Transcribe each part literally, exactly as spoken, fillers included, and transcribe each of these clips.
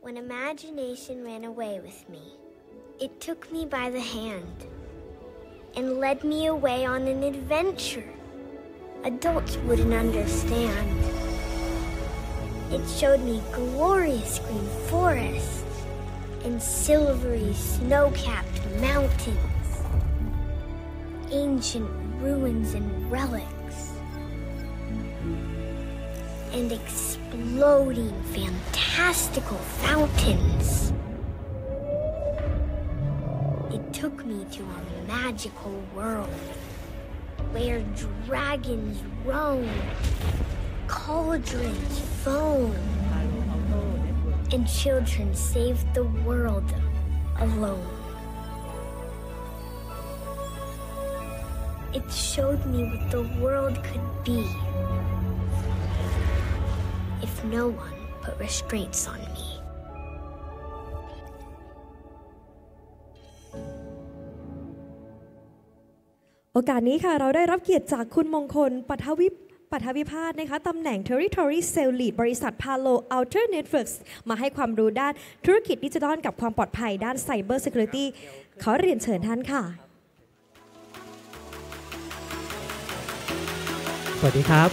when imagination ran away with me. It took me by the hand and led me away on an adventure adults wouldn't understand. It showed me glorious green forests and silvery snow-capped mountains, ancient ruins and relics, and exploding fantastical fountains. It took me to a magical world where dragons roam, cauldrons foam, and children saved the world alone. It showed me what the world could be if no one put restraints on me. โอกาสนี้ค่ะเราได้รับเกียรติจากคุณมงคลปัทวิปัทวิพาสนะคะตำแหน่ง Territory Sales Lead บริษัท Palo Alto Networks มาให้ความรู้ด้านธุรกิจดิจิทัลกับความปลอดภัยด้าน Cyber Security ขอเรียนเชิญท่านค่ะสวัสดีครับ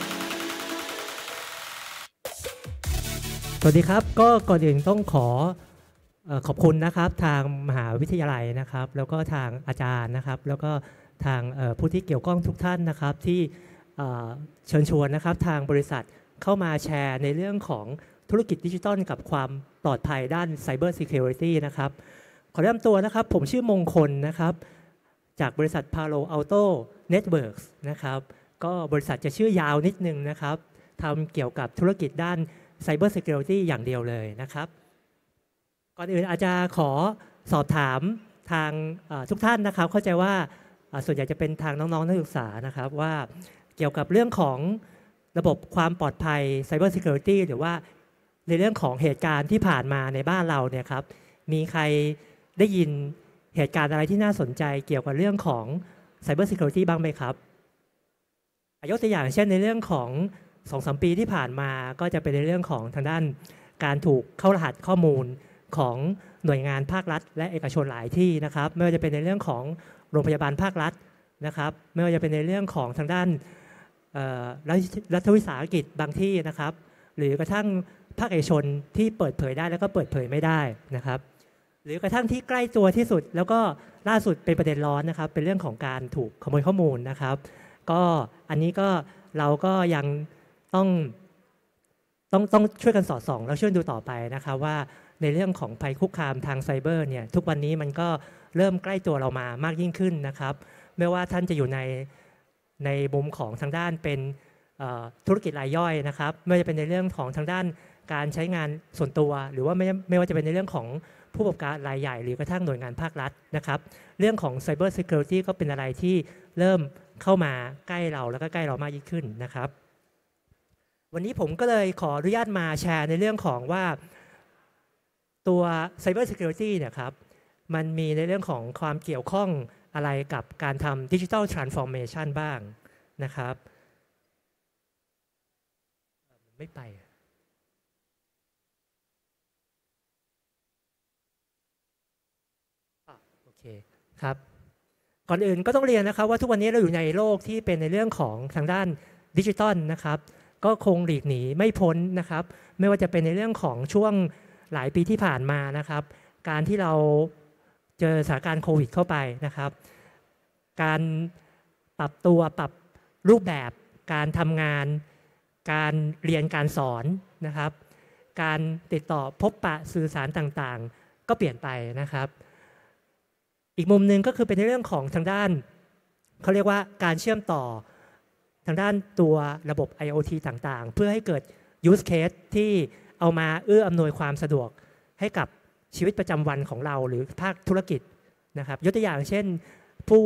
สวัสดีครับก็ก่อนอื่นต้องขอขอบคุณนะครับทางมหาวิทยาลัยนะครับแล้วก็ทางอาจารย์นะครับแล้วก็ทางผู้ที่เกี่ยวข้องทุกท่านนะครับที่เชิญชวนนะครับทางบริษัทเข้ามาแชร์ในเรื่องของธุรกิจดิจิทัลกับความปลอดภัยด้าน Cyber Security นะครับขอแนะนำตัวนะครับผมชื่อมงคลนะครับจากบริษัท Palo Alto Networks นะครับก็บริษัทจะชื่อยาวนิดนึงนะครับทำเกี่ยวกับธุรกิจด้าน Cyber Security อย่างเดียวเลยนะครับก่อนอื่นอาจจะขอสอบถามทางทุกท่านนะครับเข้าใจว่าส่วนใหญ่จะเป็นทางน้องๆนักศึกษานะครับว่าเกี่ยวกับเรื่องของระบบความปลอดภัย Cyber Security หรือว่าในเรื่องของเหตุการณ์ที่ผ่านมาในบ้านเราเนี่ยครับมีใครได้ยินเหตุการณ์อะไรที่น่าสนใจเกี่ยวกับเรื่องของ Cyber Security บ้างไหมครับยกตัวอย่างเช่นในเรื่องของ สองถึงสาม ปีที่ผ่านมาก็จะเป็นในเรื่องของทางด้านการถูกเข้ารหัสข้อมูลของหน่วยงานภาครัฐและเอกชนหลายที่นะครับไม่ว่าจะเป็นในเรื่องของโรงพยาบาลภาครัฐนะครับไม่ว่าจะเป็นในเรื่องของทางด้านรัฐวิสาหกิจบางที่นะครับหรือกระทั่งภาคเอกชนที่เปิดเผยได้แล้วก็เปิดเผยไม่ได้นะครับหรือกระทั่งที่ใกล้ตัวที่สุดแล้วก็ล่าสุดเป็นประเด็นร้อนนะครับเป็นเรื่องของการถูกขโมยข้อมูลนะครับก็อันนี้ก็เราก็ยังต้องต้องต้องช่วยกันสอดส่องแล้วช่วยดูต่อไปนะครับว่าในเรื่องของภัยคุกคามทางไซเบอร์เนี่ยทุกวันนี้มันก็เริ่มใกล้ตัวเรามามากยิ่งขึ้นนะครับไม่ว่าท่านจะอยู่ในในมุมของทางด้านเป็นธุรกิจรายย่อยนะครับไม่ว่าจะเป็นในเรื่องของทางด้านการใช้งานส่วนตัวหรือว่าไม่ไม่ว่าจะเป็นในเรื่องของผู้ประกอบการรายใหญ่หรือกระทั่งหน่วยงานภาครัฐนะครับเรื่องของ Cyber Security ก็เป็นอะไรที่เริ่มเข้ามาใกล้เราแล้วก็ใกล้เรามากยิ่งขึ้นนะครับวันนี้ผมก็เลยขออนุญาตมาแชร์ในเรื่องของว่าตัว Cyber Security เนี่ยครับมันมีในเรื่องของความเกี่ยวข้องอะไรกับการทำ Digital Transformation บ้างนะครับไม่ไปโอเคครับก่อนอื่นก็ต้องเรียนนะครับว่าทุกวันนี้เราอยู่ในโลกที่เป็นในเรื่องของทางด้านดิจิทัลนะครับก็คงหลีกหนีไม่พ้นนะครับไม่ว่าจะเป็นในเรื่องของช่วงหลายปีที่ผ่านมานะครับการที่เราเจอสถานการณ์โควิดเข้าไปนะครับการปรับตัวปรับรูปแบบการทำงานการเรียนการสอนนะครับการติดต่อพบปะสื่อสารต่างๆก็เปลี่ยนไปนะครับอีกมุมหนึ่งก็คือเป็นในเรื่องของทางด้านเขาเรียกว่าการเชื่อมต่อทางด้านตัวระบบ ไอ โอ ที ต่างๆเพื่อให้เกิด use case ที่เอามาเอื้ออำนวยความสะดวกให้กับชีวิตประจำวันของเราหรือภาคธุรกิจนะครับยกตัวอย่างเช่นผู้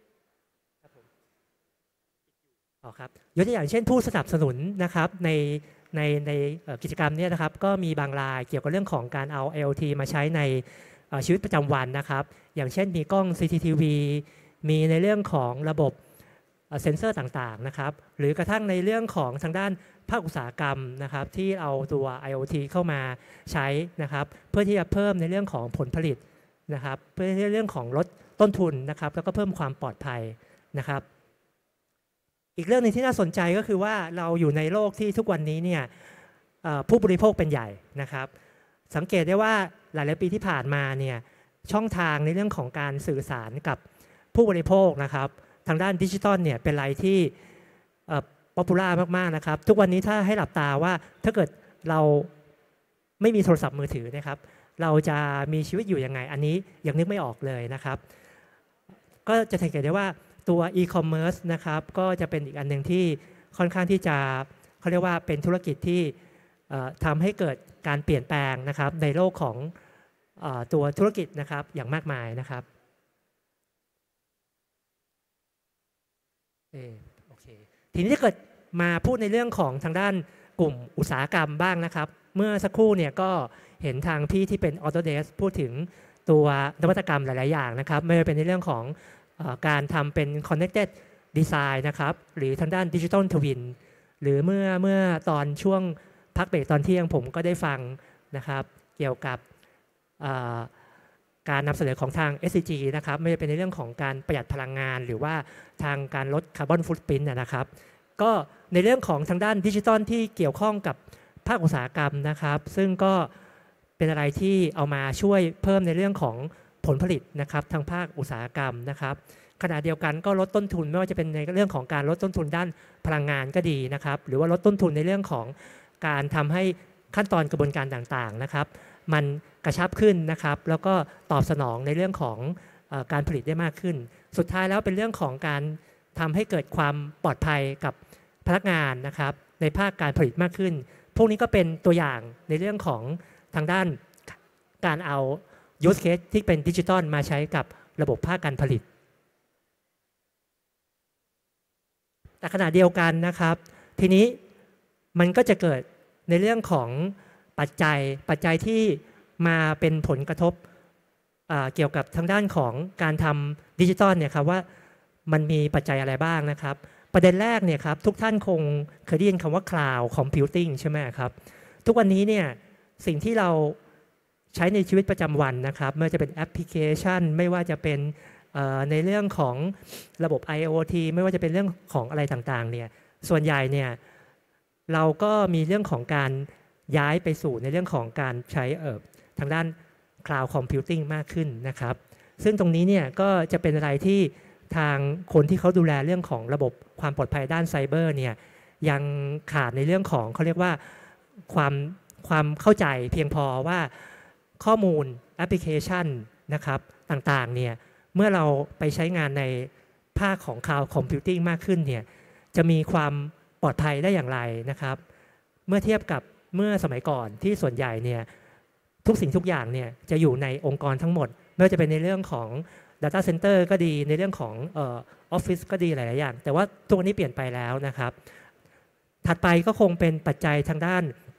อ๋อครับยกตัวอย่างเช่นผู้สนับสนุนนะครับในในในกิจกรรมนี้นะครับก็มีบางรายเกี่ยวกับเรื่องของการเอา ไอ โอ ที มาใช้ในชีวิตประจำวันนะครับอย่างเช่นมีกล้อง ซี ซี ที วี มีในเรื่องของระบบเซ็นเซอร์ต่างๆนะครับหรือกระทั่งในเรื่องของทางด้านภาคอุตสาหกรรมนะครับที่เอาตัว ไอ โอ ที เข้ามาใช้นะครับเพื่อที่จะเพิ่มในเรื่องของผลผลิตนะครับเพื่อในเรื่องของลดต้นทุนนะครับแล้วก็เพิ่มความปลอดภัยนะครับอีกเรื่องนึงที่น่าสนใจก็คือว่าเราอยู่ในโลกที่ทุกวันนี้เนี่ยผู้บริโภคเป็นใหญ่นะครับสังเกตได้ว่าหลายๆปีที่ผ่านมาเนี่ยช่องทางในเรื่องของการสื่อสารกับผู้บริโภคนะครับทางด้านดิจิทัลเนี่ยเป็นอะไรที่ป๊อปปูล่ามากๆนะครับทุกวันนี้ถ้าให้หลับตาว่าถ้าเกิดเราไม่มีโทรศัพท์มือถือนะครับเราจะมีชีวิตอยู่ยังไงอันนี้ยังนึกไม่ออกเลยนะครับก็จะสังเกตได้ว่าตัว e-commerce นะครับก็จะเป็นอีกอันหนึ่งที่ค่อนข้างที่จะเขาเรียกว่าเป็นธุรกิจที่ทำให้เกิดการเปลี่ยนแปลงนะครับในโลกของตัวธุรกิจนะครับอย่างมากมายนะครับโอเคทีนี้ถ้าเกิดมาพูดในเรื่องของทางด้านกลุ่มอุตสาหกรรมบ้างนะครับเมื่อสักครู่เนี่ยก็เห็นทางพี่ที่เป็น Autodesk พูดถึงตัวนวัตกรรมหลายๆอย่างนะครับไม่ว่าเป็นในเรื่องของการทำเป็น Connected Design นะครับหรือทางด้าน Digital Twin หรือเมื่อเมื่อตอนช่วงพักเบรกตอนเที่ยงผมก็ได้ฟังนะครับเกี่ยวกับการนำเสนอของทาง เอส ซี จี นะครับไม่ว่าเป็นในเรื่องของการประหยัดพลังงานหรือว่าทางการลดคาร์บอนฟุตพริ้นท์นะครับก็ในเรื่องของทางด้านดิจิทัลที่เกี่ยวข้องกับภาคอุตสาหกรรมนะครับซึ่งก็เป็นอะไรที่เอามาช่วยเพิ่มในเรื่องของผลผลิตนะครับทางภาคอุตสาหกรรมนะครับขณะเดียวกันก็ลดต้นทุนไม่ว่าจะเป็นในเรื่องของการลดต้นทุนด้านพลังงานก็ดีนะครับหรือว่าลดต้นทุนในเรื่องของการทำให้ขั้นตอนกระบวนการต่างๆนะครับมันกระชับขึ้นนะครับแล้วก็ตอบสนองในเรื่องของเอ่อการผลิตได้มากขึ้นสุดท้ายแล้วเป็นเรื่องของการทำให้เกิดความปลอดภัยกับพนักงานนะครับในภาคการผลิตมากขึ้นพวกนี้ก็เป็นตัวอย่างในเรื่องของทางด้านการเอา use case ที่เป็นดิจิทัลมาใช้กับระบบภาคการผลิตแต่ขณะเดียวกันนะครับทีนี้มันก็จะเกิดในเรื่องของปัจจัยปัจจัยที่มาเป็นผลกระทบเกี่ยวกับทางด้านของการทำดิจิทัลเนี่ยครับว่ามันมีปัจจัยอะไรบ้างนะครับประเด็นแรกเนี่ยครับทุกท่านคงเคยได้ยินคำว่า cloud computing ใช่ไหมครับทุกวันนี้เนี่ยสิ่งที่เราใช้ในชีวิตประจำวันนะครับไม่ว่าจะเป็นแอปพลิเคชันไม่ว่าจะเป็นในเรื่องของระบบ ไอ โอ ที ไม่ว่าจะเป็นเรื่องของอะไรต่างๆเนี่ยส่วนใหญ่เนี่ยเราก็มีเรื่องของการย้ายไปสู่ในเรื่องของการใช้เอ่อทางด้าน cloud computing มากขึ้นนะครับซึ่งตรงนี้เนี่ยก็จะเป็นอะไรที่ทางคนที่เขาดูแลเรื่องของระบบความปลอดภัยด้านไซเบอร์เนี่ยยังขาดในเรื่องของเขาเรียกว่าความความเข้าใจเพียงพอว่าข้อมูลแอปพลิเคชันนะครับต่างๆเนี่ยเมื่อเราไปใช้งานในภาคของ cloud computing มากขึ้นเนี่ยจะมีความปลอดภัยได้อย่างไรนะครับเมื่อเทียบกับเมื่อสมัยก่อนที่ส่วนใหญ่เนี่ยทุกสิ่งทุกอย่างเนี่ยจะอยู่ในองค์กรทั้งหมดไม่ว่าจะเป็นในเรื่องของ Data Center ก็ดีในเรื่องของเอ่อ Office ก็ดีหลายๆอย่างแต่ว่าตัวนี้เปลี่ยนไปแล้วนะครับถัดไปก็คงเป็นปัจจัยทางด้าน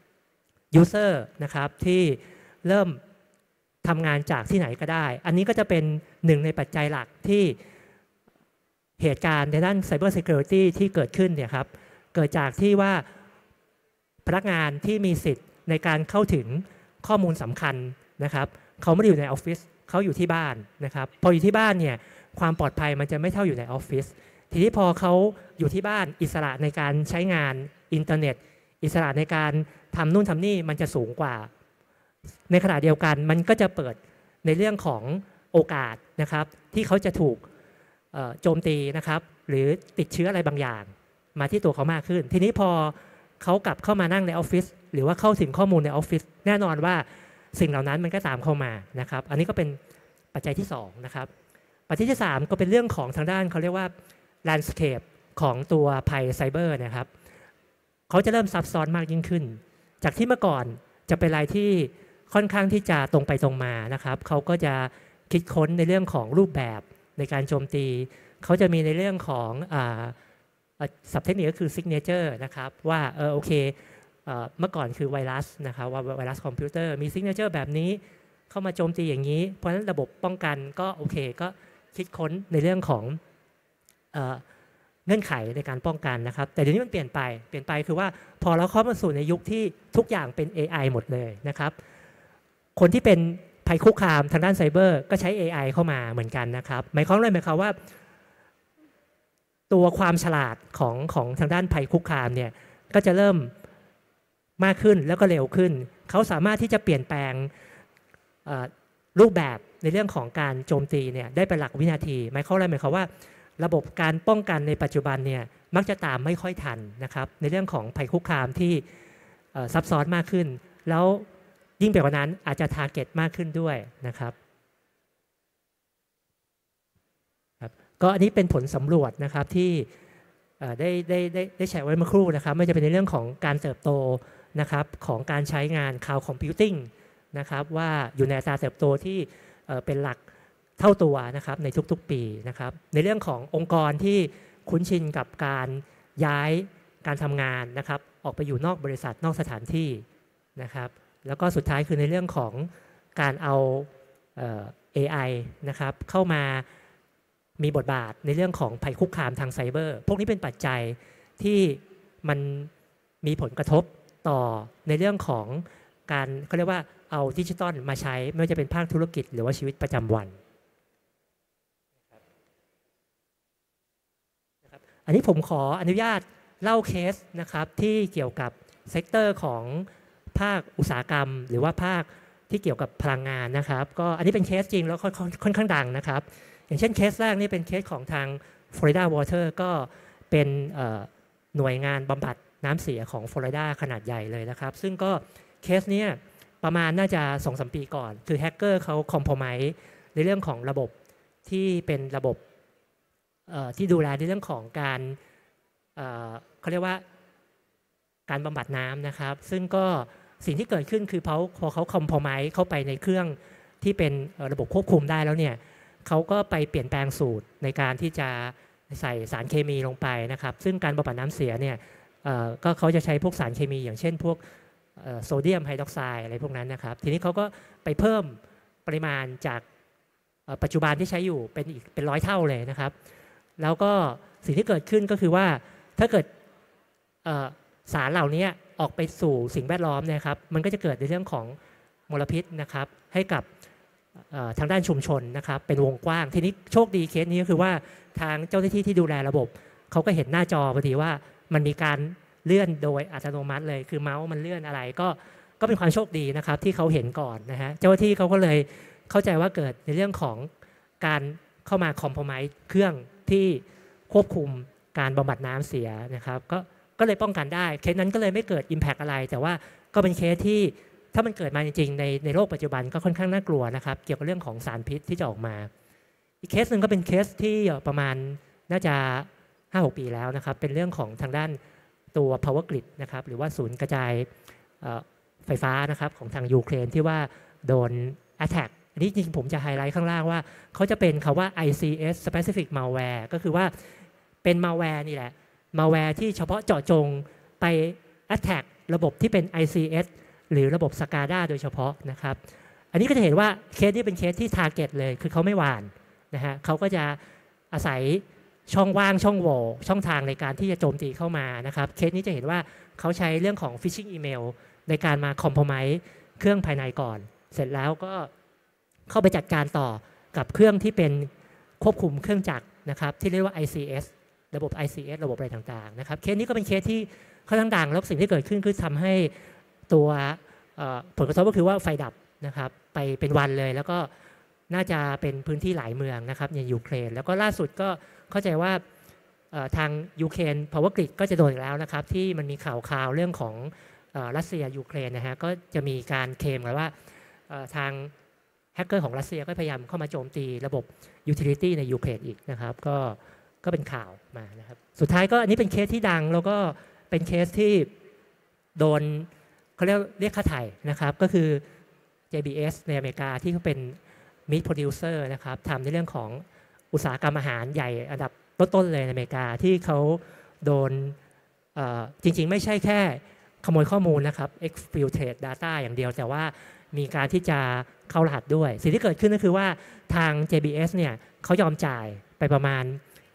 User นะครับที่เริ่มทำงานจากที่ไหนก็ได้อันนี้ก็จะเป็นหนึ่งในปัจจัยหลักที่เหตุการณ์ในด้าน Cyber Security ที่เกิดขึ้นเนี่ยครับเกิดจากที่ว่าพนักงานที่มีสิทธิ์ในการเข้าถึงข้อมูลสำคัญนะครับเขาไม่ได้อยู่ในออฟฟิศเขาอยู่ที่บ้านนะครับพออยู่ที่บ้านเนี่ยความปลอดภัยมันจะไม่เท่าอยู่ในออฟฟิศทีนี้พอเขาอยู่ที่บ้านอิสระในการใช้งานอินเทอร์เน็ตอิสระในการทำนู่นทำนี่มันจะสูงกว่าในขณะเดียวกันมันก็จะเปิดในเรื่องของโอกาสนะครับที่เขาจะถูกโจมตีนะครับหรือติดเชื้ออะไรบางอย่างมาที่ตัวเขามากขึ้นทีนี้พอเขากลับเข้ามานั่งในออฟฟิศหรือว่าเข้าถึงข้อมูลในออฟฟิศแน่นอนว่าสิ่งเหล่านั้นมันก็ตามเข้ามานะครับอันนี้ก็เป็นปัจจัยที่สองนะครับปัจจัยที่สามก็เป็นเรื่องของทางด้านเขาเรียกว่า landscape ของตัวภัยไซเบอร์นะครับเขาจะเริ่มซับซ้อนมากยิ่งขึ้นจากที่เมื่อก่อนจะเป็นอะไรที่ค่อนข้างที่จะตรงไปตรงมานะครับเขาก็จะคิดค้นในเรื่องของรูปแบบในการโจมตีเขาจะมีในเรื่องของศัพท์เทคนิคก็คือ signature นะครับว่าเออโอเคเมื่อก่อนคือไวรัสนะครับว่าไวรัสคอมพิวเตอร์มี signature แบบนี้เข้ามาโจมตีอย่างนี้เพราะฉะนั้นระบบป้องกันก็โอเคก็คิดค้นในเรื่องของเงื่อนไขในการป้องกันนะครับแต่เดี๋ยวนี้มันเปลี่ยนไปเปลี่ยนไปคือว่าพอเราเข้ามาสู่ในยุคที่ทุกอย่างเป็น เอ ไอ หมดเลยนะครับคนที่เป็นภัยคุกคามทางด้านไซเบอร์ก็ใช้ เอ ไอ เข้ามาเหมือนกันนะครับหมายความเลยหมายความว่าตัวความฉลาดของของทางด้านภัยคุกคามเนี่ยก็จะเริ่มมากขึ้นแล้วก็เร็วขึ้นเขาสามารถที่จะเปลี่ยนแปลงรูปแบบในเรื่องของการโจมตีเนี่ยได้เป็นหลักวินาทีหมายความอะไรหมายความว่าระบบการป้องกันในปัจจุบันเนี่ยมักจะตามไม่ค่อยทันนะครับในเรื่องของภัยคุกคามที่ซับซ้อนมากขึ้นแล้วยิ่งไปกว่านั้นอาจจะทาร์เก็ตมากขึ้นด้วยนะครับก็อันนี้เป็นผลสำรวจนะครับที่ได้ได้ได้ได้แชร์ไว้เมื่อครู่นะครับไม่จะเป็นในเรื่องของการเติบโตนะครับของการใช้งาน Cloud Computing นะครับว่าอยู่ในอัตราเติบโตที่เป็นหลักเท่าตัวนะครับในทุกๆปีนะครับในเรื่องขององค์กรที่คุ้นชินกับการย้ายการทำงานนะครับออกไปอยู่นอกบริษัทนอกสถานที่นะครับแล้วก็สุดท้ายคือในเรื่องของการเอาเอ่อ เอ ไอ นะครับเข้ามามีบทบาทในเรื่องของภัยคุกคามทางไซเบอร์พวกนี้เป็นปัจจัยที่มันมีผลกระทบต่อในเรื่องของการเขาเรียกว่าเอาดิจิตอลมาใช้ไม่ว่าจะเป็นภาคธุรกิจหรือว่าชีวิตประจำวันนะครับอันนี้ผมขออนุญาตเล่าเคสนะครับที่เกี่ยวกับเซกเตอร์ของภาคอุตสาหกรรมหรือว่าภาคที่เกี่ยวกับพลังงานนะครับก็อันนี้เป็นเคสจริงแล้วค่อนข้างดังนะครับอย่างเช่นเคสแรกนี่เป็นเคสของทาง Florida Water ก็เป็นหน่วยงานบำบัดน้ำเสียของ Florida ขนาดใหญ่เลยนะครับซึ่งก็เคสนี้ประมาณน่าจะ สองถึงสาม ปีก่อนคือแฮกเกอร์เขาคอมโพไมซ์ในเรื่องของระบบที่เป็นระบบที่ดูแลในเรื่องของการเขาเรียกว่าการบำบัดน้ำนะครับซึ่งก็สิ่งที่เกิดขึ้นคือเขาพอเขาคอมโพไมซ์เข้าไปในเครื่องที่เป็นระบบควบคุมได้แล้วเนี่ยเขาก็ไปเปลี่ยนแปลงสูตรในการที่จะใส่สารเคมีลงไปนะครับซึ่งการบำบัดน้ำเสียเนี่ยก็เขาจะใช้พวกสารเคมีอย่างเช่นพวกโซเดียมไฮดรอกไซด์อะไรพวกนั้นนะครับทีนี้เขาก็ไปเพิ่มปริมาณจากปัจจุบันที่ใช้อยู่เป็นอีกเป็นร้อยเท่าเลยนะครับแล้วก็สิ่งที่เกิดขึ้นก็คือว่าถ้าเกิดสารเหล่านี้ออกไปสู่สิ่งแวดล้อมเนี่ยครับมันก็จะเกิดในเรื่องของมลพิษนะครับให้กับทางด้านชุมชนนะครับเป็นวงกว้างทีนี้โชคดีเคสนี้ก็คือว่าทางเจ้าหน้าที่ที่ดูแลระบบเขาก็เห็นหน้าจอพอดีว่ามันมีการเลื่อนโดยอัตโนมัติเลยคือเมาส์มันเลื่อนอะไรก็ก็เป็นความโชคดีนะครับที่เขาเห็นก่อนนะฮะเจ้าหน้าที่เขาก็เลยเข้าใจว่าเกิดในเรื่องของการเข้ามาคอมโพไมซ์เครื่องที่ควบคุมการบำบัดน้ำเสียนะครับก็ก็เลยป้องกันได้เคสนั้นก็เลยไม่เกิด impact อะไรแต่ว่าก็เป็นเคสที่ถ้ามันเกิดมาจริงๆในในโลกปัจจุบันก็ค่อนข้างน่ากลัวนะครับเกี่ยวกับเรื่องของสารพิษที่จะออกมาอีกเคสหนึ่งก็เป็นเคสที่ประมาณน่าจะ ห้าหก ปีแล้วนะครับเป็นเรื่องของทางด้านตัว power grid นะครับหรือว่าศูนย์กระจายไฟฟ้านะครับของทางยูเครนที่ว่าโดน attack อันนี้จริงๆผมจะไฮไลท์ข้างล่างว่าเขาจะเป็นคำว่า ไอ ซี เอส specific malware ก็คือว่าเป็น malware นี่แหละ malware ที่เฉพาะเจาะจงไป attack ระบบที่เป็น ไอ ซี เอส หรือระบบ สกาด้า โดยเฉพาะนะครับอันนี้ก็จะเห็นว่าเคสนี้เป็นเคสที่ target เลยคือเขาไม่หวานนะฮะเขาก็จะอาศัยช่องว่างช่องโหว่ช่องทางในการที่จะโจมตีเข้ามานะครับเคสนี้จะเห็นว่าเขาใช้เรื่องของ phishing email ในการมา compromise เครื่องภายในก่อนเสร็จแล้วก็เข้าไปจัดการต่อกับเครื่องที่เป็นควบคุมเครื่องจักรนะครับที่เรียกว่า ไอ ซี เอส ระบบ ไอ ซี เอส ระบบอะไรต่างๆนะครับเคสนี้ก็เป็นเคสที่ค่อนข้างดังแล้วสิ่งที่เกิดขึ้นคือทำให้ตัวผลกระทบก็คือว่าไฟดับนะครับไปเป็นวันเลยแล้วก็น่าจะเป็นพื้นที่หลายเมืองนะครับในยูเครนแล้วก็ล่าสุดก็เข้าใจว่าทางยูเครน Power Grid ก็จะโดนอีกแล้วนะครับที่มันมีข่าวข่าวเรื่องของรัสเซียยูเครนนะฮะก็จะมีการเคลมกันว่าทางแฮกเกอร์ของรัสเซียก็พยายามเข้ามาโจมตีระบบยูทิลิตี้ในยูเครนอีกนะครับก็ก็เป็นข่าวมานะครับสุดท้ายก็อันนี้เป็นเคสที่ดังแล้วก็เป็นเคสที่โดนเขาเรียกเรียกค่าไถ่นะครับก็คือ เจ บี เอส ในอเมริกาที่เขาเป็น meat producer นะครับทำในเรื่องของอุตสาหกรรมอาหารใหญ่อันดับต้นๆเลยในอเมริกาที่เขาโดนจริงๆไม่ใช่แค่ขโมยข้อมูลนะครับ exfiltrate data อย่างเดียวแต่ว่ามีการที่จะเข้ารหัสด้วยสิ่งที่เกิดขึ้นก็คือว่าทาง เจ บี เอส เนี่ยเขายอมจ่ายไปประมาณ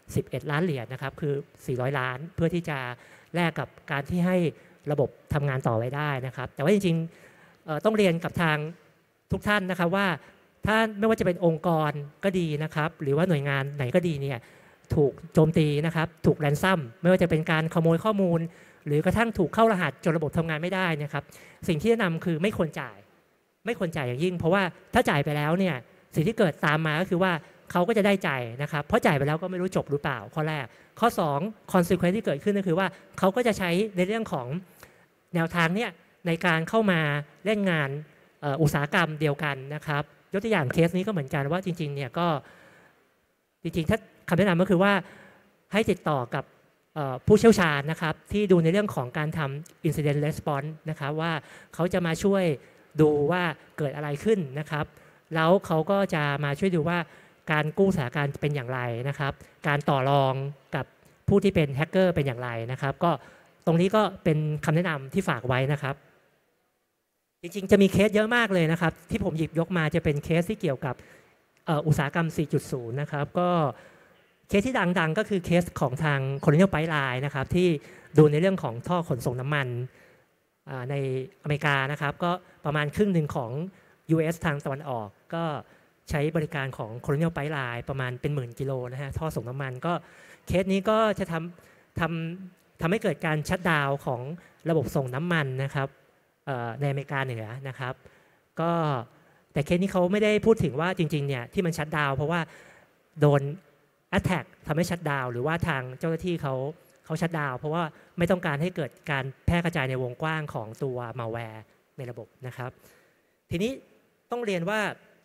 สิบเอ็ดล้านเหรียญนะครับคือสี่ร้อยล้านเพื่อที่จะแลกกับการที่ให้ระบบทำงานต่อไว้ได้นะครับแต่ว่าจริงๆต้องเรียนกับทางทุกท่านนะครับว่าถ้าไม่ว่าจะเป็นองค์กรก็ดีนะครับหรือว่าหน่วยงานไหนก็ดีเนี่ยถูกโจมตีนะครับถูกแรนซัมไม่ว่าจะเป็นการขโมยข้อมูลหรือกระทั่งถูกเข้ารหัสจนระบบทำงานไม่ได้นะครับสิ่งที่แนะนำคือไม่ควรจ่ายไม่ควรจ่ายอย่างยิ่งเพราะว่าถ้าจ่ายไปแล้วเนี่ยสิ่งที่เกิดตามมาก็คือว่าเขาก็จะได้ใจนะครับเพราะจ่ายไปแล้วก็ไม่รู้จบหรือเปล่าข้อแรกข้อสอง consequence ที่เกิดขึ้นก็คือว่าเขาก็จะใช้ในเรื่องของแนวทางเนี่ยในการเข้ามาเล่นงานอุตสาหกรรมเดียวกันนะครับยกตัวอย่างเคสนี้ก็เหมือนกันว่าจริงๆเนี่ยก็จริงๆถ้าคำแนะนำก็คือว่าให้ติดต่อกับผู้เชี่ยวชาญนะครับที่ดูในเรื่องของการทำ incident response นะครับว่าเขาจะมาช่วยดูว่าเกิดอะไรขึ้นนะครับแล้วเขาก็จะมาช่วยดูว่าการกู้สถานการณ์เป็นอย่างไรนะครับการต่อรองกับผู้ที่เป็นแฮกเกอร์เป็นอย่างไรนะครับก็ตรงนี้ก็เป็นคำแนะนำที่ฝากไว้นะครับจริงๆจะมีเคสเยอะมากเลยนะครับที่ผมหยิบยกมาจะเป็นเคสที่เกี่ยวกับอุตสาหกรรม สี่จุดศูนย์ นะครับก็เคสที่ดังๆก็คือเคสของทาง Colonial Pipeline นะครับที่ดูในเรื่องของท่อขนส่งน้ำมันในอเมริกานะครับก็ประมาณครึ่งหนึ่งของ ยู เอส ทางตะวันออกก็ใช้บริการของ Colonial Pipeline ประมาณเป็นหมื่นกิโลนะฮะท่อส่งน้ำมันก็เคสนี้ก็จะทำทำทำให้เกิดการชัตดาวน์ของระบบส่งน้ำมันนะครับในอเมริกาเหนือนะครับก็แต่เคสนี้เขาไม่ได้พูดถึงว่าจริงๆเนี่ยที่มันชัตดาวน์เพราะว่าโดน attack ทำให้ชัตดาวน์หรือว่าทางเจ้าหน้าที่เขาเขาชัตดาวน์เพราะว่าไม่ต้องการให้เกิดการแพร่กระจายในวงกว้างของตัว malware ในระบบนะครับทีนี้ต้องเรียนว่า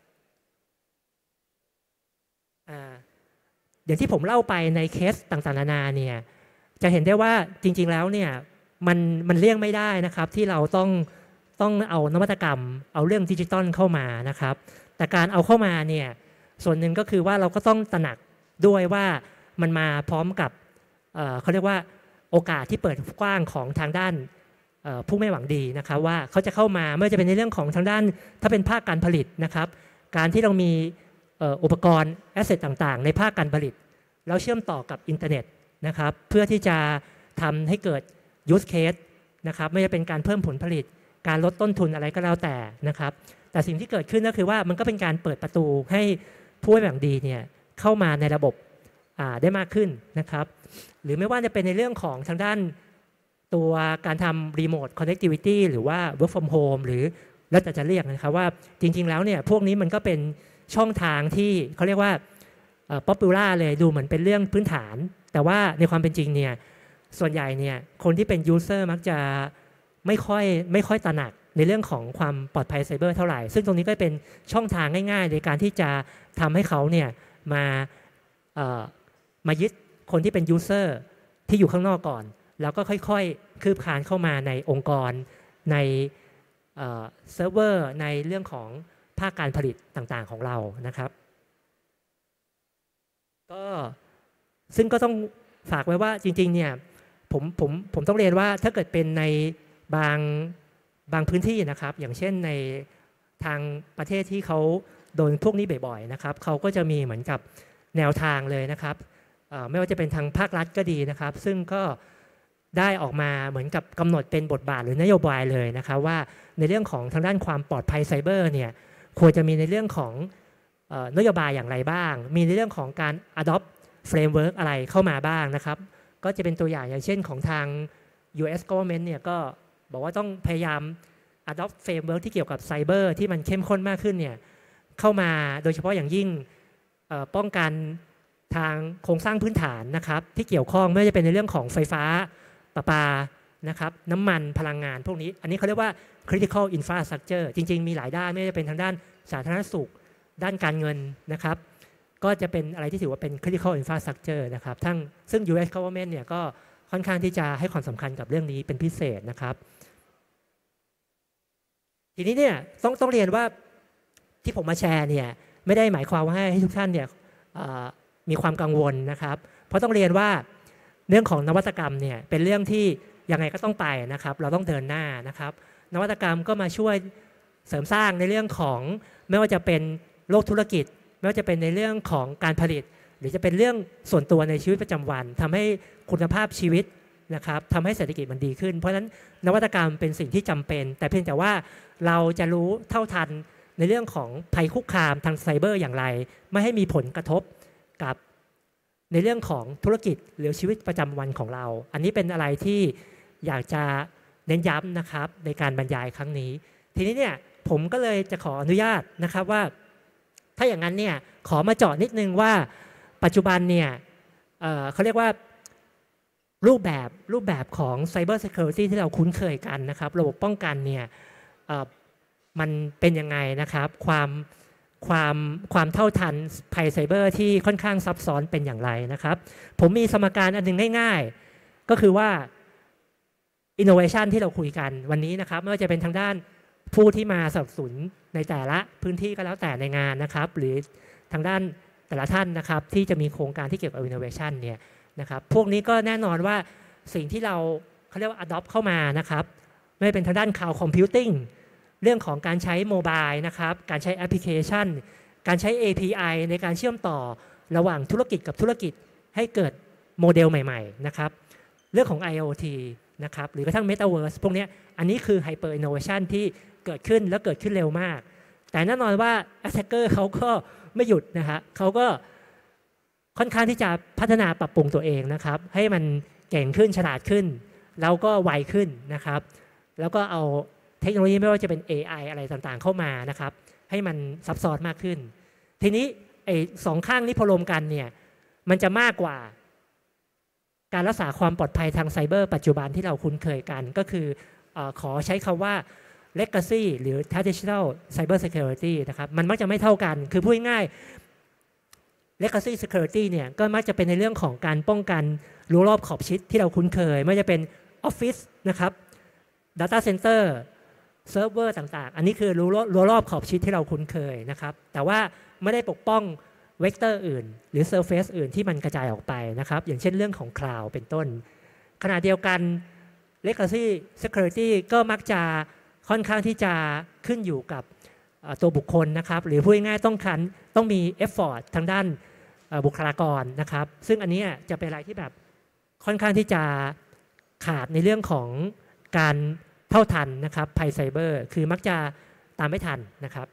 อย่างที่ผมเล่าไปในเคสต่างๆนานาเนี่ยจะเห็นได้ว่าจริงๆแล้วเนี่ยมันมันเลี่ยงไม่ได้นะครับที่เราต้องต้องเอานวัตกรรมเอาเรื่องดิจิตอลเข้ามานะครับแต่การเอาเข้ามาเนี่ยส่วนหนึ่งก็คือว่าเราก็ต้องตระหนักด้วยว่ามันมาพร้อมกับ เอ่อ เขาเรียกว่าโอกาสที่เปิดกว้างของทางด้านผู้ไม่หวังดีนะครับว่าเขาจะเข้ามาไม่ว่าจะเป็นในเรื่องของทางด้านถ้าเป็นภาคการผลิตนะครับการที่เรามีอุปกรณ์แอสเซทต่างๆในภาคการผลิตแล้วเชื่อมต่อกับอินเทอร์เน็ตนะครับเพื่อที่จะทำให้เกิด use case นะครับไม่ว่าเป็นการเพิ่มผลผลิตการลดต้นทุนอะไรก็แล้วแต่นะครับแต่สิ่งที่เกิดขึ้นก็คือว่ามันก็เป็นการเปิดประตูให้ผู้ไม่หวังดีเนี่ยเข้ามาในระบบได้มากขึ้นนะครับหรือไม่ว่าจะเป็นในเรื่องของทางด้านตัวการทำ remote connectivity หรือว่า work from home หรือแล้วแต่จะเรียกนะครับว่าจริงๆแล้วเนี่ยพวกนี้มันก็เป็นช่องทางที่เขาเรียกว่า popular เลยดูเหมือนเป็นเรื่องพื้นฐานแต่ว่าในความเป็นจริงเนี่ยส่วนใหญ่เนี่ยคนที่เป็น user มักจะไม่ค่อยไม่ค่อยตระหนักในเรื่องของความปลอดภัยไซเบอร์เท่าไหร่ซึ่งตรงนี้ก็เป็นช่องทางง่ายๆในการที่จะทำให้เขาเนี่ยมาเอ่อมายึดคนที่เป็น user ที่อยู่ข้างนอกก่อนแล้วก็ค่อยๆคืบคลานเข้ามาในองค์กรในเซิร์ฟเวอร์ในเรื่องของภาคการผลิตต่างๆของเรานะครับก็ซึ่งก็ต้องฝากไว้ว่าจริงๆเนี่ยผมผมผมต้องเรียนว่าถ้าเกิดเป็นในบางบางพื้นที่นะครับอย่างเช่นในทางประเทศที่เขาโดนพวกนี้บ่อยๆนะครับเขาก็จะมีเหมือนกับแนวทางเลยนะครับไม่ว่าจะเป็นทางภาครัฐก็ดีนะครับซึ่งก็ได้ออกมาเหมือนกับกำหนดเป็นบทบาทหรือนโยบายเลยนะครับว่าในเรื่องของทางด้านความปลอดภัยไซเบอร์เนี่ยควรจะมีในเรื่องของนโยบายอย่างไรบ้างมีในเรื่องของการ adopt framework อะไรเข้ามาบ้างนะครับก็จะเป็นตัวอย่างอย่างเช่นของทาง ยู เอส government เนี่ยก็บอกว่าต้องพยายาม adopt framework ที่เกี่ยวกับไซเบอร์ที่มันเข้มข้นมากขึ้นเนี่ยเข้ามาโดยเฉพาะอย่างยิ่งป้องกันทางโครงสร้างพื้นฐานนะครับที่เกี่ยวข้องไม่ว่าจะเป็นในเรื่องของไฟฟ้าประปานะครับน้ำมันพลังงานพวกนี้อันนี้เขาเรียกว่า critical infrastructure จริงๆมีหลายด้านไม่ว่าจะเป็นทางด้านสาธารณสุขด้านการเงินนะครับก็จะเป็นอะไรที่ถือว่าเป็น critical infrastructure นะครับทั้งซึ่ง ยู เอส government เนี่ยก็ค่อนข้างที่จะให้ความสำคัญกับเรื่องนี้เป็นพิเศษนะครับทีนี้เนี่ยต้องต้องเรียนว่าที่ผมมาแชร์เนี่ยไม่ได้หมายความว่าให้ทุกท่านเนี่ยมีความกังวลนะครับเพราะต้องเรียนว่าเรื่องของนวัตกรรมเนี่ยเป็นเรื่องที่ยังไงก็ต้องไปนะครับเราต้องเดินหน้านะครับนวัตกรรมก็มาช่วยเสริมสร้างในเรื่องของไม่ว่าจะเป็นโลกธุรกิจไม่ว่าจะเป็นในเรื่องของการผลิตหรือจะเป็นเรื่องส่วนตัวในชีวิตประจำวันทำให้คุณภาพชีวิตนะครับทำให้เศรษฐกิจมันดีขึ้นเพราะฉะนั้นนวัตกรรมเป็นสิ่งที่จำเป็นแต่เพียงแต่ว่าเราจะรู้เท่าทันในเรื่องของภัยคุกคามทางไซเบอร์อย่างไรไม่ให้มีผลกระทบกับในเรื่องของธุรกิจหรือชีวิตประจำวันของเราอันนี้เป็นอะไรที่อยากจะเน้นย้ำนะครับในการบรรยายครั้งนี้ทีนี้เนี่ยผมก็เลยจะขออนุญาตนะครับว่าถ้าอย่างนั้นเนี่ยขอมาเจาะนิดนึงว่าปัจจุบันเนี่ย เอ่อ เขาเรียกว่ารูปแบบรูปแบบของ Cyber Security ที่เราคุ้นเคยกันนะครับระบบป้องกันเนี่ยมันเป็นยังไงนะครับความความความเท่าทันภัยไซเบอร์ที่ค่อนข้างซับซ้อนเป็นอย่างไรนะครับผมมีสมการอันหนึ่งง่ายๆก็คือว่า Innovation ที่เราคุยกันวันนี้นะครับไม่ว่าจะเป็นทางด้านผู้ที่มาสนับสนุนในแต่ละพื้นที่ก็แล้วแต่ในงานนะครับหรือทางด้านแต่ละท่านนะครับที่จะมีโครงการที่เกี่ยวกับ Innovation เนี่ยนะครับพวกนี้ก็แน่นอนว่าสิ่งที่เราเขาเรียกว่า adopt เข้ามานะครับไม่เป็นทางด้าน Cloud Computing เรื่องของการใช้โมบายนะครับการใช้แอปพลิเคชันการใช้ เอ พี ไอ ในการเชื่อมต่อระหว่างธุรกิจกับธุรกิจให้เกิดโมเดลใหม่ๆนะครับเรื่องของ ไอ โอ ที นะครับหรือกระทั่ง Metaverse พวกนี้อันนี้คือ Hyper Innovation ที่เกิดขึ้นแล้วเกิดขึ้นเร็วมากแต่แน่นอนว่า Attacker เขาก็ไม่หยุดนะฮะเขาก็ค่อนข้างที่จะพัฒนาปรับปรุงตัวเองนะครับให้มันเก่งขึ้นฉลาดขึ้นแล้วก็ไวขึ้นนะครับแล้วก็เอาเทคโนโลยีไม่ว่าจะเป็น เอ ไอ อะไรต่างๆเข้ามานะครับให้มันซับซ้อนมากขึ้นทีนี้ไอ้สองข้างนี้พอรวมกันเนี่ยมันจะมากกว่าการรักษาความปลอดภัยทางไซเบอร์ปัจจุบันที่เราคุ้นเคยกันก็คือเอ่อขอใช้คำว่า legacy หรือ traditional cyber security นะครับมันมักจะไม่เท่ากันคือพูดง่ายๆ legacy security เนี่ยก็มักจะเป็นในเรื่องของการป้องกันรั้วรอบขอบชิดที่เราคุ้นเคยไม่ว่าจะเป็น Office นะครับ Data Center เซิร์ฟเวอร์ต่างๆอันนี้คือรั้วรอบขอบชิดที่เราคุ้นเคยนะครับแต่ว่าไม่ได้ปกป้องเวกเตอร์อื่นหรือเซอร์เฟซอื่นที่มันกระจายออกไปนะครับอย่างเช่นเรื่องของ Cloud เป็นต้นขณะเดียวกัน Legacy Security ก็มักจะค่อนข้างที่จะขึ้นอยู่กับตัวบุคคลนะครับหรือพูดง่ายๆต้องคันต้องมี effort ทางด้านบุคลากรนะครับซึ่งอันนี้จะเป็นอะไรที่แบบค่อนข้างที่จะขาดในเรื่องของการเท่าทันนะครับภัยไซเบอร์คือมักจะตามไม่ทันนะครับ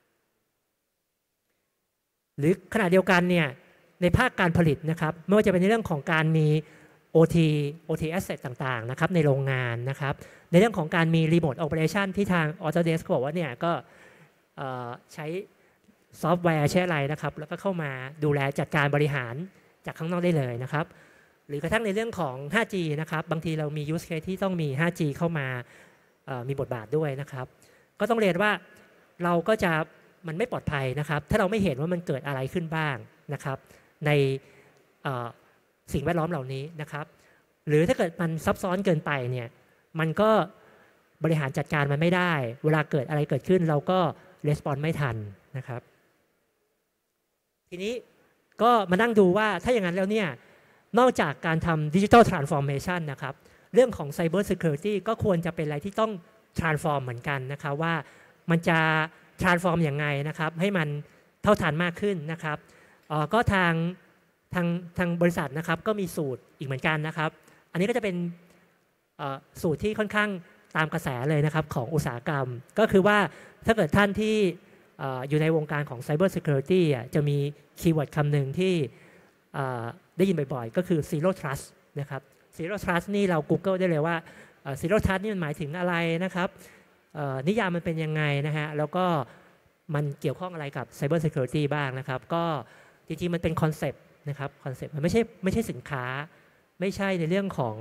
หรือขณะเดียวกันเนี่ยในภาคการผลิตนะครับไม่ว่าจะเป็นในเรื่องของการมี โอ ที โอ ที Asset ต่างๆนะครับในโรงงานนะครับในเรื่องของการมี Remote Operation ที่ทาง Autodesk ก็บอกว่าเนี่ยก็ใช้ซอฟต์แวร์ใช้อะไรนะครับแล้วก็เข้ามาดูแลจัดการบริหารจากข้างนอกได้เลยนะครับหรือกระทั่งในเรื่องของ ไฟว์ จี นะครับบางทีเรามี use case ที่ต้องมี ไฟว์ จี เข้ามามีบทบาทด้วยนะครับก็ต้องเรียนว่าเราก็จะมันไม่ปลอดภัยนะครับถ้าเราไม่เห็นว่ามันเกิดอะไรขึ้นบ้างนะครับในสิ่งแวดล้อมเหล่านี้นะครับหรือถ้าเกิดมันซับซ้อนเกินไปเนี่ยมันก็บริหารจัดการมันไม่ได้เวลาเกิดอะไรเกิดขึ้นเราก็รีสปอนส์ไม่ทันนะครับทีนี้ก็มานั่งดูว่าถ้าอย่างนั้นแล้วเนี่ยนอกจากการทำดิจิทัลทรานส์ฟอร์เมชันนะครับเรื่องของ Cyber Security ก็ควรจะเป็นอะไรที่ต้อง transform เหมือนกันนะครับว่ามันจะ transform อย่างไงนะครับให้มันเท่าทันมากขึ้นนะครับก็ทางทางทางบริษัทนะครับก็มีสูตรอีกเหมือนกันนะครับอันนี้ก็จะเป็นสูตรที่ค่อนข้างตามกระแสเลยนะครับของอุตสาหกรรมก็คือว่าถ้าเกิดท่านที่อยู่ในวงการของ Cyber Security จะมีคีย์เวิร์ดคำหนึ่งที่ได้ยินบ่อยๆก็คือ Zero Trust นะครับ Zero Trust นี่เรา Google ได้เลยว่า Zero Trust นี่มันหมายถึงอะไรนะครับนิยามมันเป็นยังไงนะฮะแล้วก็มันเกี่ยวข้องอะไรกับ Cyber Security บ้างนะครับก็จริงๆมันเป็นคอนเซปต์นะครับคอนเซปต์มันไม่ใช่ไม่ใช่สินค้าไม่ใช่ในเรื่องของ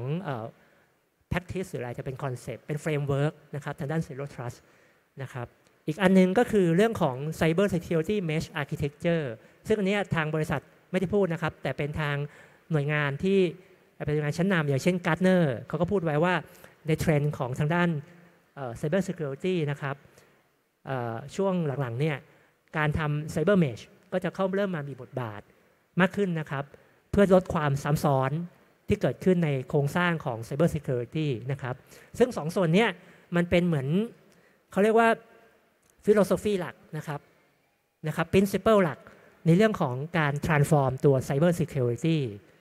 practice หรืออะไรจะเป็นคอนเซปต์เป็นเฟรมเวิร์กนะครับทางด้าน Zero Trust นะครับอีกอันนึงก็คือเรื่องของ Cyber Security Mesh Architecture ซึ่งอันนี้ทางบริษัทไม่ได้พูดนะครับแต่เป็นทางหน่วยงานที่เป็นหน่วยงานชั้นนำอย่างเช่น Gartner เขาก็พูดไว้ว่าในเทรนด์ของทางด้าน Cyber Security นะครับช่วงหลังๆเนี่ยการทำ Cyber Mesh ก็จะเข้าเริ่มมามีบทบาทมากขึ้นนะครับเพื่อลดความซ้ำซ้อนที่เกิดขึ้นในโครงสร้างของ Cyber Security นะครับซึ่งสองส่วนนี้มันเป็นเหมือนเขาเรียกว่า philosophy หลักนะครับนะครับ principle หลักในเรื่องของการ transform ตัว cyber security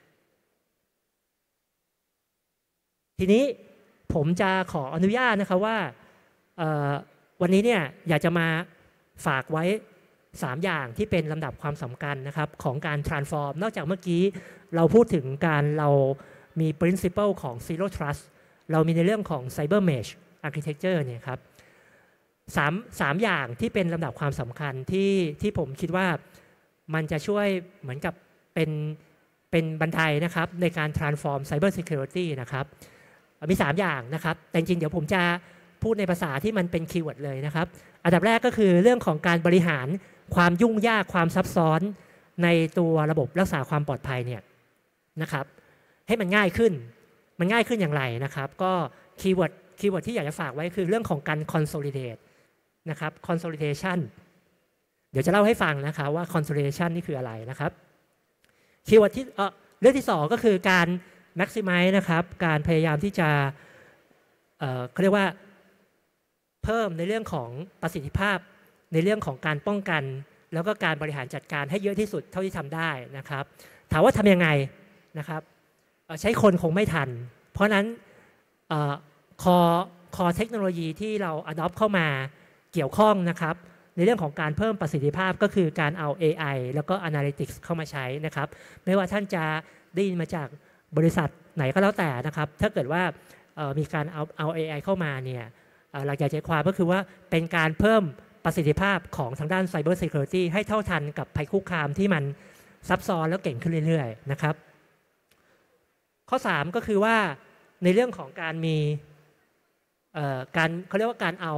ทีนี้ผมจะขออนุญาตนะครับว่าวันนี้เนี่ยอยากจะมาฝากไว้สามอย่างที่เป็นลำดับความสำคัญนะครับของการ transform นอกจากเมื่อกี้เราพูดถึงการเรามี principle ของ zero trust เรามีในเรื่องของ cyber mesh architecture เนี่ยครับสามสามอย่างที่เป็นลำดับความสำคัญที่ที่ผมคิดว่ามันจะช่วยเหมือนกับเป็นเป็นบันไดนะครับในการ transform cyber security นะครับมีสามอย่างนะครับแต่จริงๆเดี๋ยวผมจะพูดในภาษาที่มันเป็นคีย์เวิร์ดเลยนะครับอันดับแรกก็คือเรื่องของการบริหารความยุ่งยากความซับซ้อนในตัวระบบรักษาความปลอดภัยเนี่ยนะครับให้มันง่ายขึ้นมันง่ายขึ้นอย่างไรนะครับก็คีย์เวิร์ดคีย์เวิร์ดที่อยากจะฝากไว้คือเรื่องของการ consolidate นะครับ consolidation เดี๋ยวจะเล่าให้ฟังนะคะว่า consolidation นี่คืออะไรนะครับคีย์เวิร์ดที่เอ่อเรื่องที่สองก็คือการ maximize นะครับการพยายามที่จะเอ่อเขาเรียกว่าเพิ่มในเรื่องของประสิทธิภาพในเรื่องของการป้องกันแล้วก็การบริหารจัดการให้เยอะที่สุดเท่าที่ทำได้นะครับถามว่าทำยังไงนะครับใช้คนคงไม่ทันเพราะนั้นคอคอเทคโนโลยีที่เรา adopt เข้ามาเกี่ยวข้องนะครับในเรื่องของการเพิ่มประสิทธิภาพก็คือการเอา เอ ไอ แล้วก็ Analytics เข้ามาใช้นะครับไม่ว่าท่านจะได้ยินมาจากบริษัทไหนก็แล้วแต่นะครับถ้าเกิดว่ามีการเอาเอา เอ ไอ เข้ามาเนี่ยหลักใจความก็คือว่าเป็นการเพิ่มประสิทธิภาพของทางด้าน Cyber Security ให้เท่าทันกับภัยคุกคามที่มันซับซ้อนแล้วเก่งขึ้นเรื่อยๆนะครับข้อสามก็คือว่าในเรื่องของการมีการเขาเรียกว่าการเอา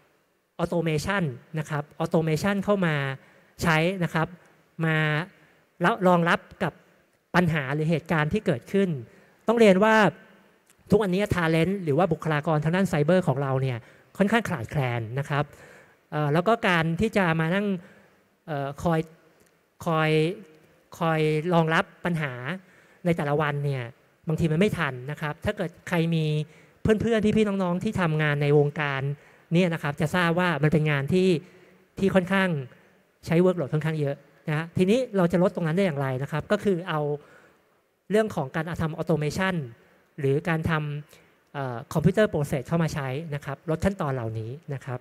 Automation นะครับ Automation เข้ามาใช้นะครับมารองรับกับปัญหาหรือเหตุการณ์ที่เกิดขึ้นต้องเรียนว่าทุกวันนี้ talent หรือว่าบุคลากรทางด้านไซเบอร์ของเราเนี่ยค่อนข้างขาดแคลนนะครับแล้วก็การที่จะมานั่งคอยคอยคอยรองรับปัญหาในแต่ละวันเนี่ยบางทีมันไม่ทันนะครับถ้าเกิดใครมีเพื่อนๆพี่ๆน้องๆที่ทำงานในวงการเนี่ยนะครับจะทราบว่ามันเป็นงานที่ที่ค่อนข้างใช้เวิร์กโหลดค่อนข้างเยอะนะทีนี้เราจะลดตรงนั้นได้อย่างไรนะครับก็คือเอาเรื่องของการทำออโตเมชันหรือการทำคอมพิวเตอร์โปรเซสเข้ามาใช้นะครับลดขั้นตอนเหล่านี้นะครับ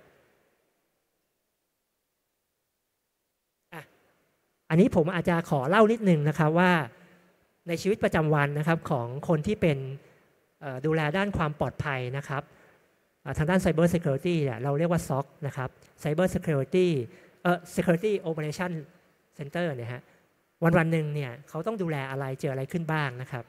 อันนี้ผมอาจจะขอเล่านิดนึงนะครับว่าในชีวิตประจำวันนะครับของคนที่เป็นดูแลด้านความปลอดภัยนะครับทางด้าน Cyber Security เนี่ยเราเรียกว่า ซี โอ ซี นะครับ Cyber Security เอ่อ Security Operation Center เนี่ยฮะวันวันหนึ่งเนี่ยเขาต้องดูแลอะไรเจออะไรขึ้นบ้างนะครับ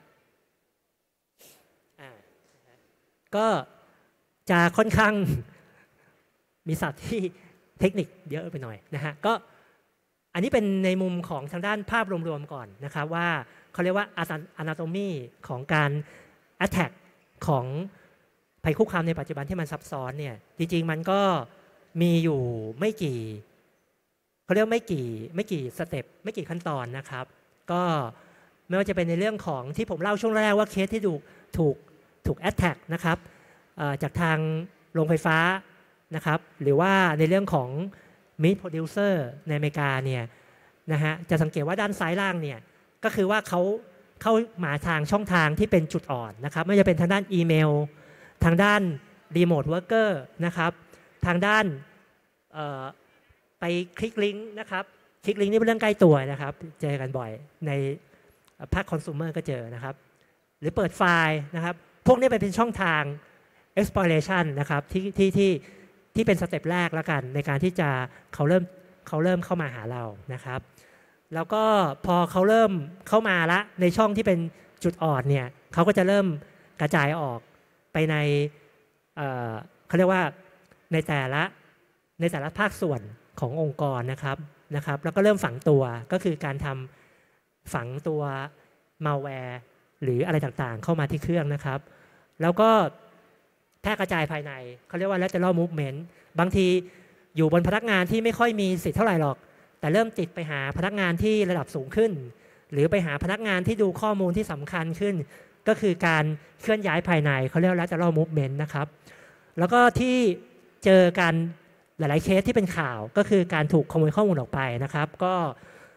ก็จะค่อนข้างมีศัพท์ที่เทคนิคเยอะไปหน่อยนะฮะก็อันนี้เป็นในมุมของทางด้านภาพรวมๆก่อนนะครับว่าเขาเรียกว่า anatomy ของการ attack ของภัยคุกคามในปัจจุบันที่มันซับซ้อนเนี่ยจริงๆมันก็มีอยู่ไม่กี่เขาเรียกไม่กี่ไม่กี่สเต็ปไม่กี่ขั้นตอนนะครับก็ไม่ว่าจะเป็นในเรื่องของที่ผมเล่าช่วงแรกว่าเคสที่ถูกถูกถูก attack นะครับจากทางโรงไฟฟ้านะครับหรือว่าในเรื่องของ meat producer ในอเมริกาเนี่ยนะฮะจะสังเกตว่าด้านซ้ายล่างเนี่ยก็คือว่าเขาเข้ามาทางช่องทางที่เป็นจุดอ่อนนะครับไม่ว่าจะเป็นทางด้านอีเมลทางด้าน remote worker นะครับทางด้านไปคลิกลิงก์นะครับคลิกลิงก์นี่เป็นเรื่องใกล้ตัวนะครับเจอกันบ่อยในภาคคอน sumer ก็เจอนะครับหรือเปิดไฟล์นะครับพวกนี้เป็นช่องทาง exploration นะครับที่ที่ที่ที่เป็นสเต็ปแรกแล้วกันในการที่จะเขาเริ่มเขาเริ่มเข้ามาหาเรานะครับแล้วก็พอเขาเริ่มเข้ามาละในช่องที่เป็นจุดอ่อนเนี่ยเขาก็จะเริ่มกระจายออกไปในเอ่อเขาเรียกว่าในแต่ละในแต่ละภาคส่วนขององค์กรนะครับนะครับแล้วก็เริ่มฝังตัวก็คือการทำฝังตัว malware หรืออะไรต่างๆเข้ามาที่เครื่องนะครับแล้วก็แพร่กระจายภายในเขาเรียกว่า lateral movement บางทีอยู่บนพนักงานที่ไม่ค่อยมีสิทธิ์เท่าไหร่หรอกแต่เริ่มติดไปหาพนักงานที่ระดับสูงขึ้นหรือไปหาพนักงานที่ดูข้อมูลที่สำคัญขึ้นก็คือการเคลื่อนย้ายภายในเขาเรียกว่า lateral movement นะครับแล้วก็ที่เจอกันหลายๆเคสที่เป็นข่าวก็คือการถูกขโมยข้อมูลออกไปนะครับก็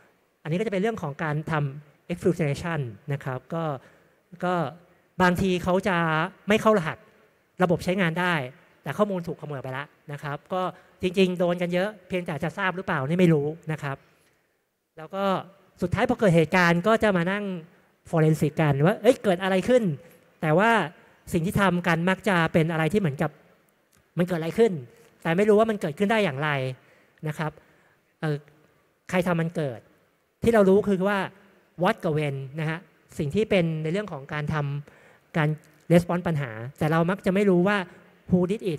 อันนี้ก็จะเป็นเรื่องของการทำ exfiltration นะครับก็ก็บางทีเขาจะไม่เข้ารหัสระบบใช้งานได้แต่ข้อมูลถูกขโมยไปแล้วนะครับก็จริงๆโดนกันเยอะเพียงแต่จะทราบหรือเปล่านี่ไม่รู้นะครับแล้วก็สุดท้ายพอเกิดเหตุการณ์ก็จะมานั่ง forensic กันว่าเอ้ยเกิดอะไรขึ้นแต่ว่าสิ่งที่ทำกันมักจะเป็นอะไรที่เหมือนกับมันเกิดอะไรขึ้นแต่ไม่รู้ว่ามันเกิดขึ้นได้อย่างไรนะครับเอ่อใครทำมันเกิดที่เรารู้คือว่า what กับ when นะฮะสิ่งที่เป็นในเรื่องของการทำการ response ปัญหาแต่เรามักจะไม่รู้ว่า who did it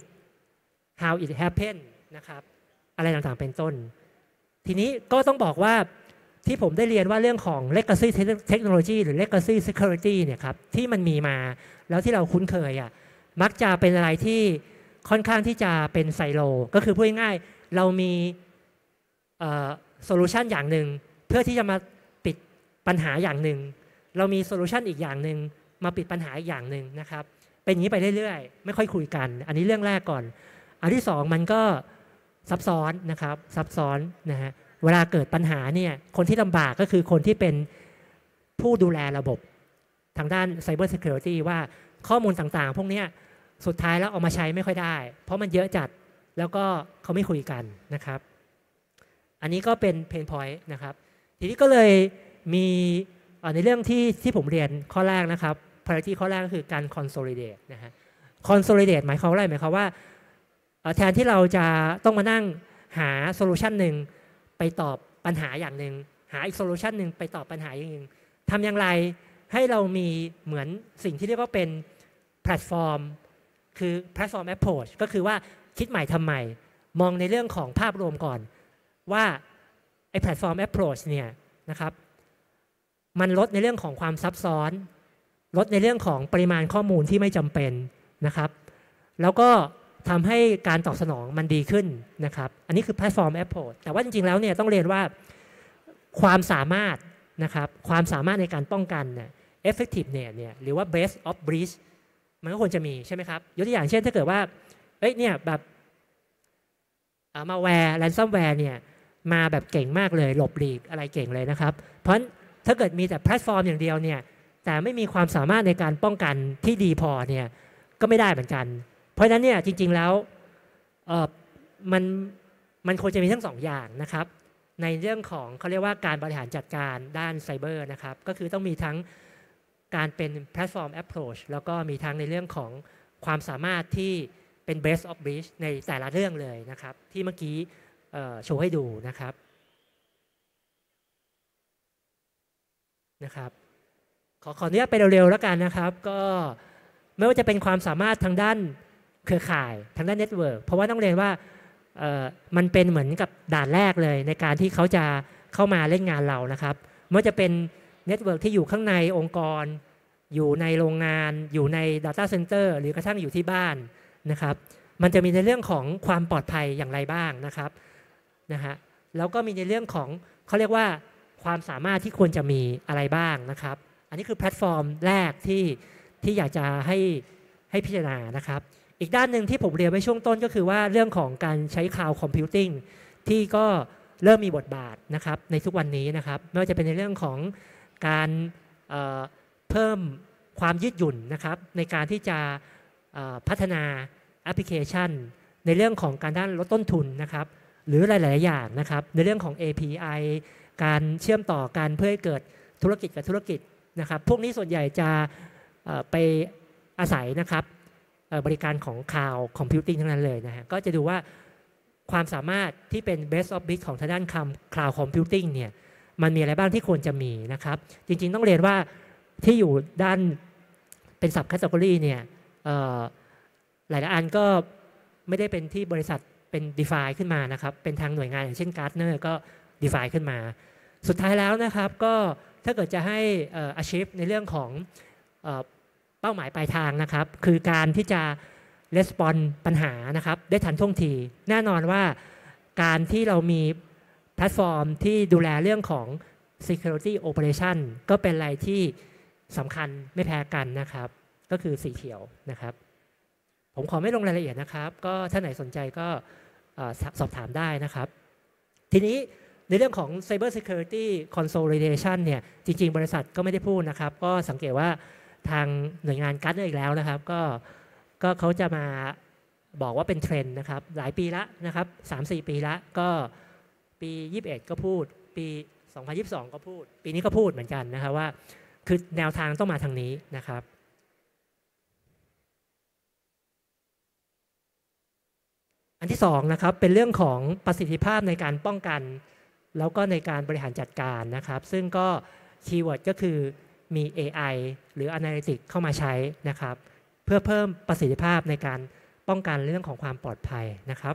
how it happened นะครับอะไรต่างๆเป็นต้นทีนี้ก็ต้องบอกว่าที่ผมได้เรียนว่าเรื่องของ legacy technology หรือ legacy security เนี่ยครับที่มันมีมาแล้วที่เราคุ้นเคยอ่ะมักจะเป็นอะไรที่ค่อนข้างที่จะเป็นไซโลก็คือพูดง่ายๆเรามีโซลูชันอย่างหนึ่งเพื่อที่จะมาปิดปัญหาอย่างหนึ่งเรามีโซลูชันอีกอย่างหนึ่งมาปิดปัญหาอีกอย่างหนึ่งนะครับเป็นอย่างนี้ไปเรื่อยๆไม่ค่อยคุยกันอันนี้เรื่องแรกก่อนอันที่สองมันก็ซับซ้อนนะครับซับซ้อนนะฮะเวลาเกิดปัญหาเนี่ยคนที่ลำบากก็คือคนที่เป็นผู้ดูแลระบบทางด้าน Cyber Security ว่าข้อมูลต่างๆพวกนี้สุดท้ายแล้วเอามาใช้ไม่ค่อยได้เพราะมันเยอะจัดแล้วก็เขาไม่คุยกันนะครับอันนี้ก็เป็น pain point นะครับทีนี้ก็เลยมีในเรื่องที่ที่ผมเรียนข้อแรกนะครับ priority ข้อแรกก็คือการ consolidate นะฮะ consolidate หมายความว่าอะไรหมายความว่าแทนที่เราจะต้องมานั่งหาโซลูชันหนึ่งไปตอบปัญหาอย่างหนึ่งหาอีกโซลูชันหนึ่งไปตอบปัญหาอย่างหนึ่งทำอย่างไรให้เรามีเหมือนสิ่งที่เรียกว่าเป็นแพลตฟอร์มคือ platform approach ก็คือว่าคิดใหม่ทำใหม่มองในเรื่องของภาพรวมก่อนว่าไอ้ platform approach เนี่ยนะครับมันลดในเรื่องของความซับซ้อนลดในเรื่องของปริมาณข้อมูลที่ไม่จำเป็นนะครับแล้วก็ทำให้การตอบสนองมันดีขึ้นนะครับอันนี้คือ platform approach แต่ว่าจริงๆแล้วเนี่ยต้องเรียนว่าความสามารถนะครับความสามารถในการป้องกันเนี่ย effective เนี่ยหรือว่า best of breed มันก็ควรจะมีใช่ไหมครับยกตัวอย่างเช่นถ้าเกิดว่าเอ้ยเนี่ยแบบมาแวร์แรนซัมแวร์เนี่ยมาแบบเก่งมากเลยหลบหลีกอะไรเก่งเลยนะครับเพราะถ้าเกิดมีแต่แพลตฟอร์มอย่างเดียวเนี่ยแต่ไม่มีความสามารถในการป้องกันที่ดีพอเนี่ยก็ไม่ได้เหมือนกันเพราะฉะนั้นเนี่ยจริงๆแล้วเอ่อมันมันควรจะมีทั้งสองอย่างนะครับในเรื่องของเขาเรียกว่าการบริหารจัดการด้านไซเบอร์นะครับก็คือต้องมีทั้งการเป็น platform approach แล้วก็มีทั้งในเรื่องของความสามารถที่เป็น best of breed ในแต่ละเรื่องเลยนะครับที่เมื่อกี้โชว์ให้ดูนะครับนะครับขอขออนุญาตไปเร็วๆแล้วกันนะครับก็ไม่ว่าจะเป็นความสามารถทางด้านเครือข่ายทางด้านเน็ตเวิร์กเพราะว่าต้องเรียนว่ามันเป็นเหมือนกับด่านแรกเลยในการที่เขาจะเข้ามาเล่นงานเรานะครับไม่ว่าจะเป็นเน็ตเวิร์กที่อยู่ข้างในองค์กรอยู่ในโรงงานอยู่ใน Data Center หรือกระทั่งอยู่ที่บ้านนะครับมันจะมีในเรื่องของความปลอดภัยอย่างไรบ้างนะครับนะฮะแล้วก็มีในเรื่องของเขาเรียกว่าความสามารถที่ควรจะมีอะไรบ้างนะครับอันนี้คือแพลตฟอร์มแรกที่ที่อยากจะให้ให้พิจารณานะครับอีกด้านหนึ่งที่ผมเรียนไว้ช่วงต้นก็คือว่าเรื่องของการใช้ Cloud Computing ที่ก็เริ่มมีบทบาทนะครับในทุกวันนี้นะครับไม่ว่าจะเป็นในเรื่องของการเอ่อเพิ่มความยืดหยุ่นนะครับในการที่จะพัฒนาแอปพลิเคชันในเรื่องของการด้านลดต้นทุนนะครับหรือหลายๆอย่างนะครับในเรื่องของ เอ พี ไอ การเชื่อมต่อกันเพื่อให้เกิดธุรกิจกับธุรกิจนะครับพวกนี้ส่วนใหญ่จะไปอาศัยนะครับบริการของ Cloud Computing ทั้งนั้นเลยนะฮะก็จะดูว่าความสามารถที่เป็น best of breed ของทางด้าน Cloud Computing เนี่ยมันมีอะไรบ้างที่ควรจะมีนะครับจริงๆต้องเรียนว่าที่อยู่ด้านเป็น sub category เนี่ยหลายๆอันก็ไม่ได้เป็นที่บริษัทเป็น define ขึ้นมานะครับเป็นทางหน่วยงานอย่างเช่น Gartner ก็ define ขึ้นมาสุดท้ายแล้วนะครับก็ถ้าเกิดจะให้ achieve ในเรื่องของเป้าหมายปลายทางนะครับคือการที่จะ respond ปัญหานะครับได้ทันท่วงทีแน่นอนว่าการที่เรามีแพลตฟอร์มที่ดูแลเรื่องของ security operation ก็เป็นอะไรที่สำคัญไม่แพ้กันนะครับก็คือสีเขียวนะครับผมขอไม่ลงรายละเอียดนะครับก็ถ้าไหนสนใจก็สอบถามได้นะครับทีนี้ในเรื่องของ Cyber Security Consolidation เนี่ยจริงๆบริษัทก็ไม่ได้พูดนะครับก็สังเกตว่าทางหน่วยงานการ์ดอีกแล้วนะครับก็ก็เขาจะมาบอกว่าเป็นเทรนด์นะครับหลายปีละนะครับ สามสี่ ปีละก็ปียี่สิบเอ็ดก็พูดปีสองพันยี่สิบสองก็พูดปีนี้ก็พูดเหมือนกันนะครับว่าคือแนวทางต้องมาทางนี้นะครับอันที่สองนะครับเป็นเรื่องของประสิทธิภาพในการป้องกันแล้วก็ในการบริหารจัดการนะครับซึ่งก็คีย์เวิร์ดก็คือมี เอ ไอ หรือ Analytics เข้ามาใช้นะครับเพื่อเพิ่มประสิทธิภาพในการป้องกันเรื่องของความปลอดภัยนะครับ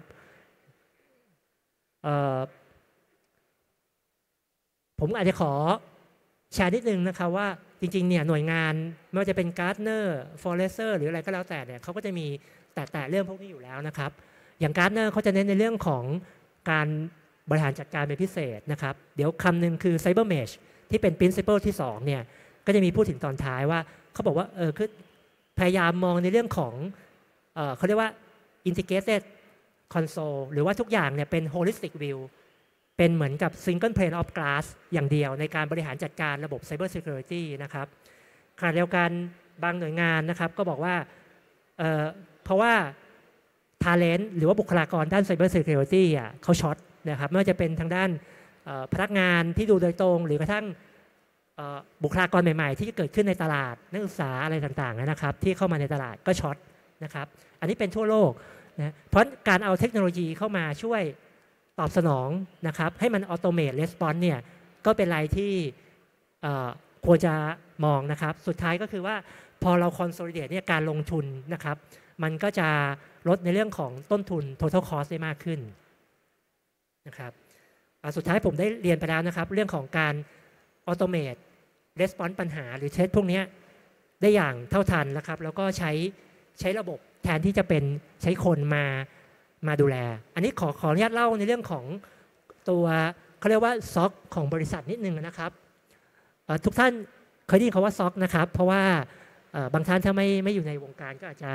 ผมอาจจะขอแชร์นิดนึงนะครับว่าจริงๆเนี่ยหน่วยงานไม่ว่าจะเป็น Gartner Forrester หรืออะไรก็แล้วแต่เนี่ยเขาก็จะมีแตะๆเรื่องพวกนี้อยู่แล้วนะครับอย่าง Gartner เขาจะเน้นในเรื่องของการบริหารจัดการเป็นพิเศษนะครับเดี๋ยวคำหนึ่งคือ Cyber Mesh ที่เป็น Principle ที่สองเนี่ยก็จะมีพูดถึงตอนท้ายว่าเขาบอกว่าเออคือพยายามมองในเรื่องของเอ่อเขาเรียกว่า integrated console หรือว่าทุกอย่างเนี่ยเป็น holistic view เป็นเหมือนกับ single pane of glass อย่างเดียวในการบริหารจัดการระบบ cyber security นะครับขณะเดียวกันบางหน่วยงานนะครับก็บอกว่าเอ่อเพราะว่า talent หรือว่าบุคลากรด้าน cyber security อ่ะเขาช็อตนะครับไม่ว่าจะเป็นทางด้านพนักงานที่ดูโดยตรงหรือกระทั่งบุคลากรใหม่ๆที่จะเกิดขึ้นในตลาดนักศึกษาอะไรต่างๆนะครับที่เข้ามาในตลาดก็ช็อตนะครับอันนี้เป็นทั่วโลกนะเพราะการเอาเทคโนโลยีเข้ามาช่วยตอบสนองนะครับให้มันออโตเมตเรสปอนส์เนี่ยก็เป็นอะไรที่ควรจะมองนะครับสุดท้ายก็คือว่าพอเราคอนโซลิเดตเนี่ยการลงทุนนะครับมันก็จะลดในเรื่องของต้นทุน total cost ได้มากขึ้นนะครับสุดท้ายผมได้เรียนไปแล้วนะครับเรื่องของการออโตเมตเรสปอนส์ปัญหาหรือเทสพวกนี้ได้อย่างเท่าทันนะครับแล้วก็ใช้ใช้ระบบแทนที่จะเป็นใช้คนมามาดูแลอันนี้ขอขออนุญาตเล่าในเรื่องของตัวเขาเรียกว่าซ็อกของบริษัทนิดนึงนะครับทุกท่านเคยได้ยินคำว่าซ็อกนะครับเพราะว่าบางท่านถ้าไม่ไม่อยู่ในวงการก็อาจจะ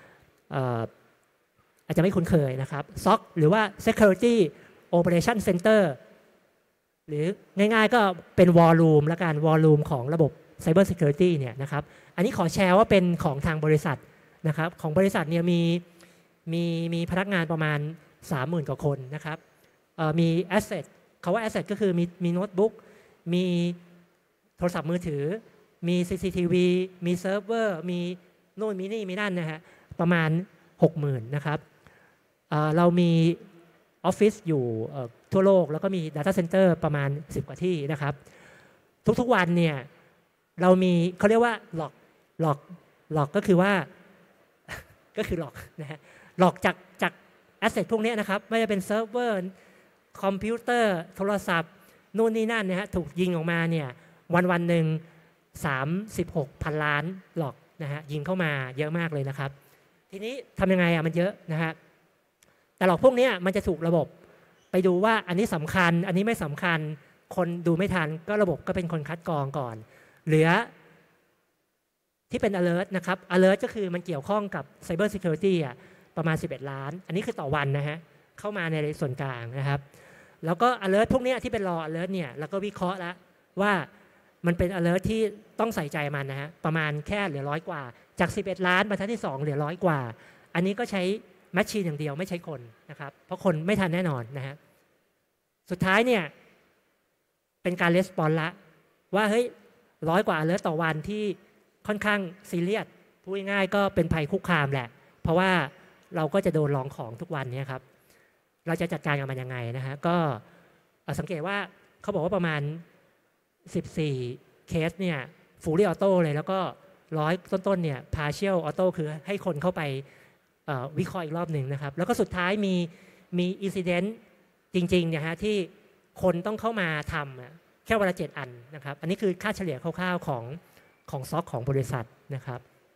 อาจจะไม่คุ้นเคยนะครับซ็อกหรือว่า Security Operation Center หรือง่ายๆก็เป็น War Room ละกัน War Room ของระบบ Cyber Security เนี่ยนะครับอันนี้ขอแชร์ว่าเป็นของทางบริษัทนะครับของบริษัทเนี่ยมีมีมีพนักงานประมาณ สามหมื่น กว่าคนนะครับมี Asset คำว่า Asset ก็คือมีมีโน้ตบุ๊กมีโทรศัพท์มือถือมี ซี ซี ที วี มีเซิร์ฟเวอร์มีโน่นมีนี่มีนั่นนะฮะประมาณ หกหมื่น นะครับเรามีออฟฟิศอยู่ทั่วโลกแล้วก็มี Data Center ประมาณสิบกว่าที่นะครับทุกๆวันเนี่ยเรามีเขาเรียกว่าหลอกหลอกหลอกก็คือว่าก็คือหลอกนะฮะหลอกจากจากแอสเซทพวกนี้นะครับไม่ว่าจะเป็นเซิร์ฟเวอร์คอมพิวเตอร์โทรศัพท์นู่นนี่นั่นนะฮะถูกยิงออกมาเนี่ยวันวันหนึ่งสามสิบหกพันล้านหลอกนะฮะยิงเข้ามาเยอะมากเลยนะครับทีนี้ทำยังไงอ่ะมันเยอะนะฮะแต่หลอกพวกนี้มันจะถูกระบบไปดูว่าอันนี้สำคัญอันนี้ไม่สำคัญคนดูไม่ทันก็ระบบก็เป็นคนคัดกรองก่อนเหลือที่เป็น alert นะครับ alert ก็คือมันเกี่ยวข้องกับ cyber security อ่ะประมาณสิบเอ็ดล้านอันนี้คือต่อวันนะฮะเข้ามาในส่วนกลางนะครับแล้วก็ alert พวกนี้ที่เป็น raw alert เนี่ยเราก็วิเคราะห์แล้วว่ามันเป็น alert ที่ต้องใส่ใจมันนะฮะประมาณแค่เหลือร้อยกว่าจากสิบเอ็ดล้านบรรทัดที่สองเหลือร้อยกว่าอันนี้ก็ใช้แมชชีนอย่างเดียวไม่ใช้คนนะครับเพราะคนไม่ทันแน่นอนนะฮะสุดท้ายเนี่ยเป็นการレスปอนส์ละว่าเฮ้ยร้อยกว่า alert ต่อวันที่ค่อนข้างซีเรียสพูดง่ายๆก็เป็นภัยคุกคามแหละเพราะว่าเราก็จะโดนลองของทุกวันนี้ครับเราจะจัดการกับมันยังไงนะฮะก็สังเกตว่าเขาบอกว่าประมาณสิบสี่เคสเนี่ยfully autoเลยแล้วก็ร้อยต้นๆเนี่ย partial auto คือให้คนเข้าไปวิเคราะห์อีกรอบหนึ่งนะครับแล้วก็สุดท้ายมีมี incident จริงๆเนี่ยฮะที่คนต้องเข้ามาทำแค่วันละเจ็ดอันนะครับอันนี้คือค่าเฉลี่ยคร่าวๆของของซ็อกของบริษัทนะครับ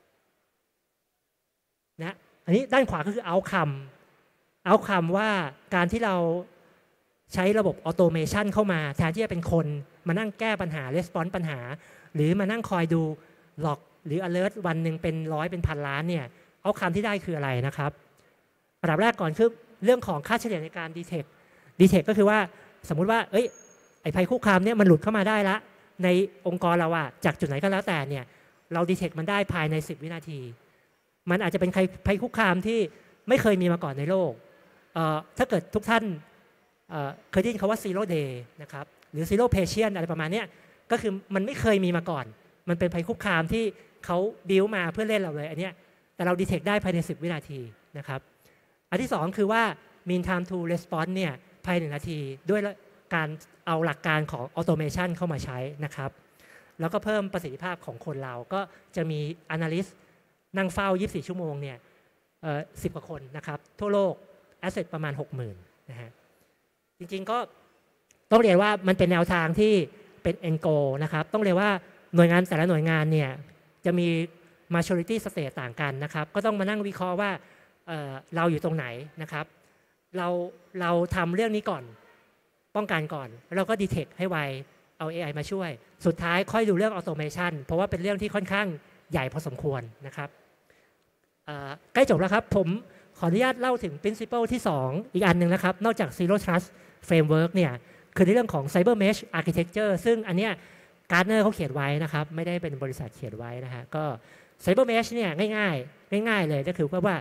นะอันนี้ด้านขวาก็คือ outcome outcome ว่าการที่เราใช้ระบบออโตเมชันเข้ามาแทนที่จะเป็นคนมานั่งแก้ปัญหา response ปัญหาหรือมานั่งคอยดูหลอกหรือ alert วันหนึ่งเป็นร้อยเป็นพันล้านเนี่ยoutcomeที่ได้คืออะไรนะครับอันดับแรกก่อนคือเรื่องของค่าเฉลี่ยในการ detect detect ก็คือว่าสมมุติว่าเอ้ยไอ้ภัยคุกคามเนี่ยมันหลุดเข้ามาได้ละในองค์กรเราอะจากจุดไหนก็แล้วแต่เนี่ยเราดีเทคมันได้ภายในสิบวินาทีมันอาจจะเป็นภัยคุกคามที่ไม่เคยมีมาก่อนในโลกถ้าเกิดทุกท่านเ, เคยได้ยินคำว่า zero day นะครับหรือ zero patient อะไรประมาณนี้ก็คือมันไม่เคยมีมาก่อนมันเป็นภัยคุกคามที่เขาบิวมาเพื่อเล่นเราเลยอันนี้แต่เราดีเทคได้ภายในสิบวินาทีนะครับอันที่สองคือว่า mean time to response เนี่ยภายในหนึ่งนาทีด้วยการเอาหลักการของ automation เข้ามาใช้นะครับแล้วก็เพิ่มประสิทธิภาพของคนเราก็จะมี analyst นั่งเฝ้ายี่สิบสี่ชั่วโมงเนี่ยสิบกว่าคนนะครับทั่วโลก asset ประมาณ หกหมื่น นะฮะจริงๆก็ต้องเรียนว่ามันเป็นแนวทางที่เป็น end goal นะครับต้องเรียนว่าหน่วยงานแต่ละหน่วยงานเนี่ยจะมี maturity state ต่างกันนะครับก็ต้องมานั่งวิเคราะห์ว่า เอ่อ เราอยู่ตรงไหนนะครับเราเราทำเรื่องนี้ก่อนป้องกันก่อนแล้วเราก็ detect ให้ไวเอา เอ ไอ มาช่วยสุดท้ายค่อยดูเรื่อง automation เพราะว่าเป็นเรื่องที่ค่อนข้างใหญ่พอสมควรนะครับใกล้จบแล้วครับผมขออนุญาตเล่าถึง principle ที่สองอีกอันหนึ่งนะครับนอกจาก zero trust framework เนี่ยคือในเรื่องของ cyber mesh architecture ซึ่งอันเนี้ยการ์ดเนอร์เขาเขียนไว้นะครับไม่ได้เป็นบริษัทเขียนไว้นะฮะก็ cyber mesh เนี่ยง่ายๆง่ายๆเลยก็คือว่า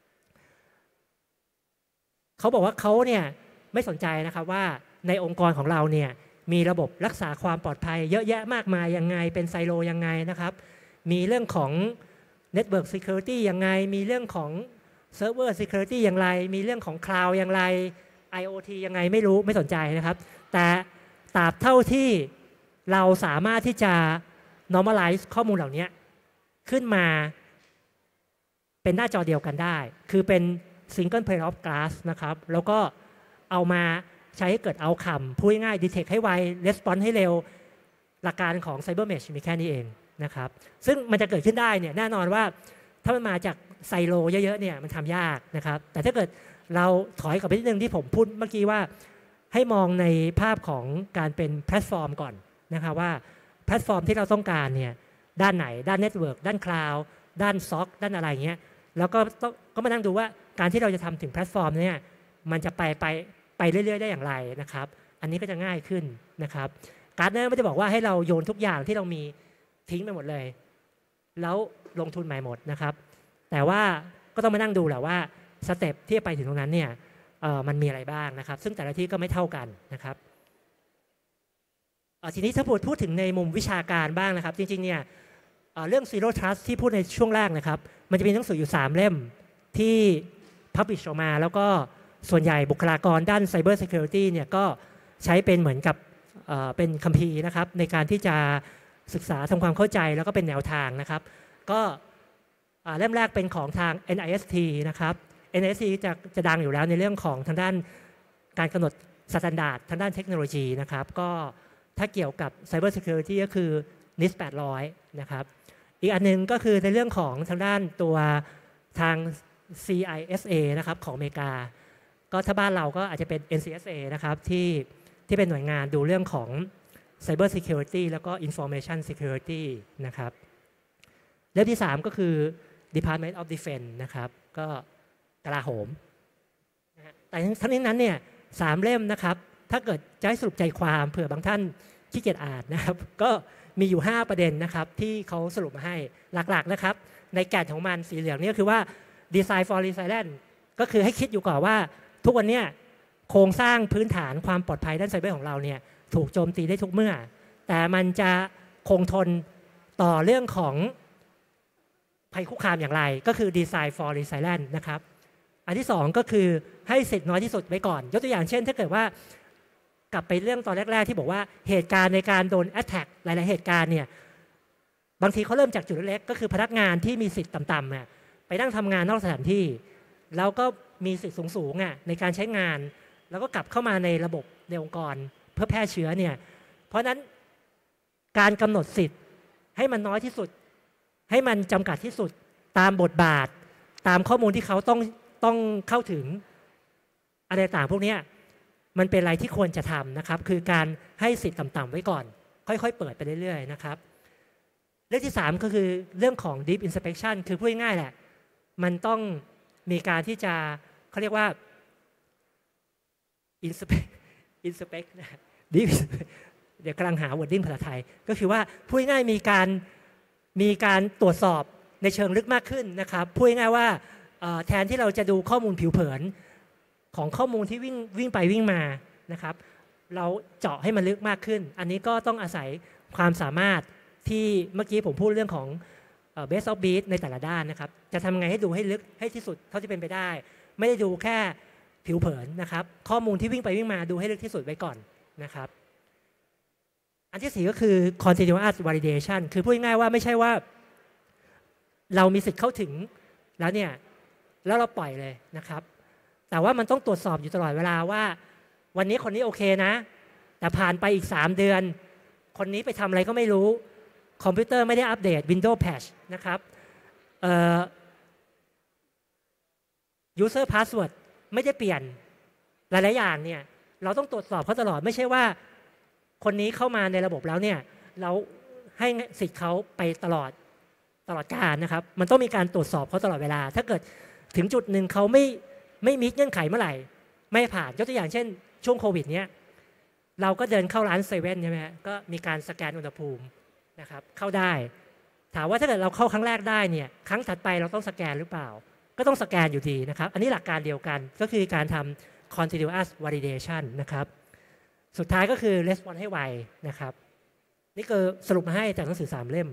เขาบอกว่าเขาเนี่ยไม่สนใจนะครับว่าในองค์กรของเราเนี่ยมีระบบรักษาความปลอดภัยเยอะแยะมากมายยังไงเป็นไซโลยังไงนะครับมีเรื่องของ network security ยังไงมีเรื่องของ server security อย่างไรมีเรื่องของ cloud อย่างไร ไอ โอ ที ยังไงไม่รู้ไม่สนใจนะครับแต่ตราบเท่าที่เราสามารถที่จะ normalize ข้อมูลเหล่านี้ขึ้นมาเป็นหน้าจอเดียวกันได้คือเป็น single pane of glass นะครับแล้วก็เอามาใช้ให้เกิด outcome พูดง่ายๆ detect ให้ไว response ให้เร็วหลักการของ cyber mesh มีแค่นี้เองนะครับซึ่งมันจะเกิดขึ้นได้เนี่ยแน่นอนว่าถ้ามันมาจากไซโลเยอะๆเนี่ยมันทำยากนะครับแต่ถ้าเกิดเราถอยกลับไปนิดนึงที่ผมพูดเมื่อกี้ว่าให้มองในภาพของการเป็นแพลตฟอร์มก่อนนะครับว่าแพลตฟอร์มที่เราต้องการเนี่ยด้านไหนด้านเน็ตเวิร์กด้านคลาวด์ด้านซ็อกด้านอะไรเงี้ยแล้วก็ต้องก็มานั่งดูว่าการที่เราจะทำถึงแพลตฟอร์มเนี่ยมันจะไปไปไปเรื่อยๆได้อย่างไรนะครับอันนี้ก็จะง่ายขึ้นนะครับการ์ดเนอร์ไม่ได้บอกว่าให้เราโยนทุกอย่างที่เรามีทิ้งไปหมดเลยแล้วลงทุนใหม่หมดนะครับแต่ว่าก็ต้องมานั่งดูแหละว่าสเต็ปที่จะไปถึงตรงนั้นเนี่ยมันมีอะไรบ้างนะครับซึ่งแต่ละที่ก็ไม่เท่ากันนะครับทีนี้ถ้าพูดพูดถึงในมุมวิชาการบ้างนะครับจริงๆเนี่ยเรื่อง Zero Trust ที่พูดในช่วงแรกนะครับมันจะมีหนังสืออยู่สามเล่มที่ publish ออกมาแล้วก็ส่วนใหญ่บุคลากรด้าน Cyber Security เนี่ยก็ใช้เป็นเหมือนกับเป็นคัมภีร์นะครับในการที่จะศึกษาทำความเข้าใจแล้วก็เป็นแนวทางนะครับก็เล่มแรกเป็นของทาง เอ็น ไอ เอส ที นะครับ เอ็น ไอ เอส ที จะจะดังอยู่แล้วในเรื่องของทางด้านการกำหนดสแตนดาร์ดทางด้านเทคโนโลยีนะครับก็ถ้าเกี่ยวกับ Cyber Security ก็คือ นิ เอส แปดร้อยนะครับอีกอันนึงก็คือในเรื่องของทางด้านตัวทาง ซี ไอ เอส เอ นะครับของอเมริกาก็ถ้าบ้านเราก็อาจจะเป็น เอ็น ซี เอส เอ นะครับที่ที่เป็นหน่วยงานดูเรื่องของ Cyber Security แล้วก็ Information Security นะครับเล่มที่สามก็คือ Department of Defense นะครับก็กลาโหมนะแต่ทั้งนี้นั้นเนี่ยสามเล่มนะครับถ้าเกิดจะให้สรุปใจความเผื่อบางท่านขี้เกียจอ่านนะครับก็มีอยู่ห้าประเด็นนะครับที่เขาสรุปมาให้หลักๆนะครับในแก่นของมันสีเหลืองนี่ก็คือว่า Design for Resilience ก็คือให้คิดอยู่ก่อนว่าทุกวันนี้โครงสร้างพื้นฐานความปลอดภัยด้านไซเบอร์ของเราเนี่ยถูกโจมตีได้ทุกเมื่อแต่มันจะคงทนต่อเรื่องของภัยคุกคามอย่างไรก็คือ Design for Resilience นะครับอันที่สองก็คือให้สิทธิ์น้อยที่สุดไว้ก่อนยกตัวอย่างเช่นถ้าเกิดว่ากลับไปเรื่องตอนแรกๆที่บอกว่าเหตุการณ์ในการโดน attack หลายๆเหตุการณ์เนี่ยบางทีเขาเริ่มจากจุดเล็กๆก็คือพนักงานที่มีสิทธิ์ต่ำๆเนี่ยไปนั่งทำงานนอกสถานที่แล้วก็มีสิทธิ์สูงๆอ่ะในการใช้งานแล้วก็กลับเข้ามาในระบบในองค์กรเพื่อแพร่เชื้อเนี่ยเพราะนั้นการกำหนดสิทธิ์ให้มันน้อยที่สุดให้มันจำกัดที่สุดตามบทบาทตามข้อมูลที่เขาต้องต้องเข้าถึงอะไรต่างพวกนี้มันเป็นอะไรที่ควรจะทำนะครับคือการให้สิทธิ์ต่ำๆไว้ก่อนค่อยๆเปิดไปเรื่อยๆนะครับเรื่องที่สามก็คือเรื่องของ deep inspection คือพูดง่ายๆแหละมันต้องมีการที่จะเขาเรียกว่า inspect inspect นะ deep เดี๋ยวกำลังหา wording ภาษาไทยก็คือว่าพูดง่ายๆมีการมีการตรวจสอบในเชิงลึกมากขึ้นนะครับพูดง่ายๆว่าแทนที่เราจะดูข้อมูลผิวเผินของข้อมูลที่วิ่งวิ่งไปวิ่งมานะครับเราเจาะให้มันลึกมากขึ้นอันนี้ก็ต้องอาศัยความสามารถที่เมื่อกี้ผมพูดเรื่องของ best of breed ในแต่ละด้านนะครับจะทำไงให้ดูให้ลึกให้ที่สุดเท่าที่เป็นไปได้ไม่ได้ดูแค่ผิวเผินนะครับข้อมูลที่วิ่งไปวิ่งมาดูให้ลึกที่สุดไว้ก่อนนะครับอันที่สี่ก็คือ continuous validation คือพูดง่ายๆว่าไม่ใช่ว่าเรามีสิทธิ์เข้าถึงแล้วเนี่ยแล้วเราปล่อยเลยนะครับแต่ว่ามันต้องตรวจสอบอยู่ตลอดเวลาว่าวันนี้คนนี้โอเคนะแต่ผ่านไปอีกสามเดือนคนนี้ไปทำอะไรก็ไม่รู้คอมพิวเตอร์ไม่ได้อัปเดต Windows Patch นะครับเอ่อ user password ไม่ได้เปลี่ยนหลายๆอย่างเนี่ยเราต้องตรวจสอบเขาตลอดไม่ใช่ว่าคนนี้เข้ามาในระบบแล้วเนี่ยเราให้สิทธิ์เขาไปตลอดตลอดกาลนะครับมันต้องมีการตรวจสอบเขาตลอดเวลาถ้าเกิดถึงจุดหนึ่งเขาไม่ไม่มีเงื่อนไขเมื่อไหร่ไม่ผ่านยกตัวอย่างเช่นช่วงโควิดเนี้ยเราก็เดินเข้าร้านเซเว่นใช่ไหมก็มีการสแกนอุณหภูมินะครับเข้าได้ถามว่าถ้าเกิดเราเข้าครั้งแรกได้เนี่ยครั้งถัดไปเราต้องสแกนหรือเปล่าก็ต้องสแกนอยู่ดีนะครับอันนี้หลักการเดียวกันก็คือการทำ continuous validation นะครับสุดท้ายก็คือ response ให้ไวนะครับนี่คือสรุปมาให้จากหนังสือสามเล่ม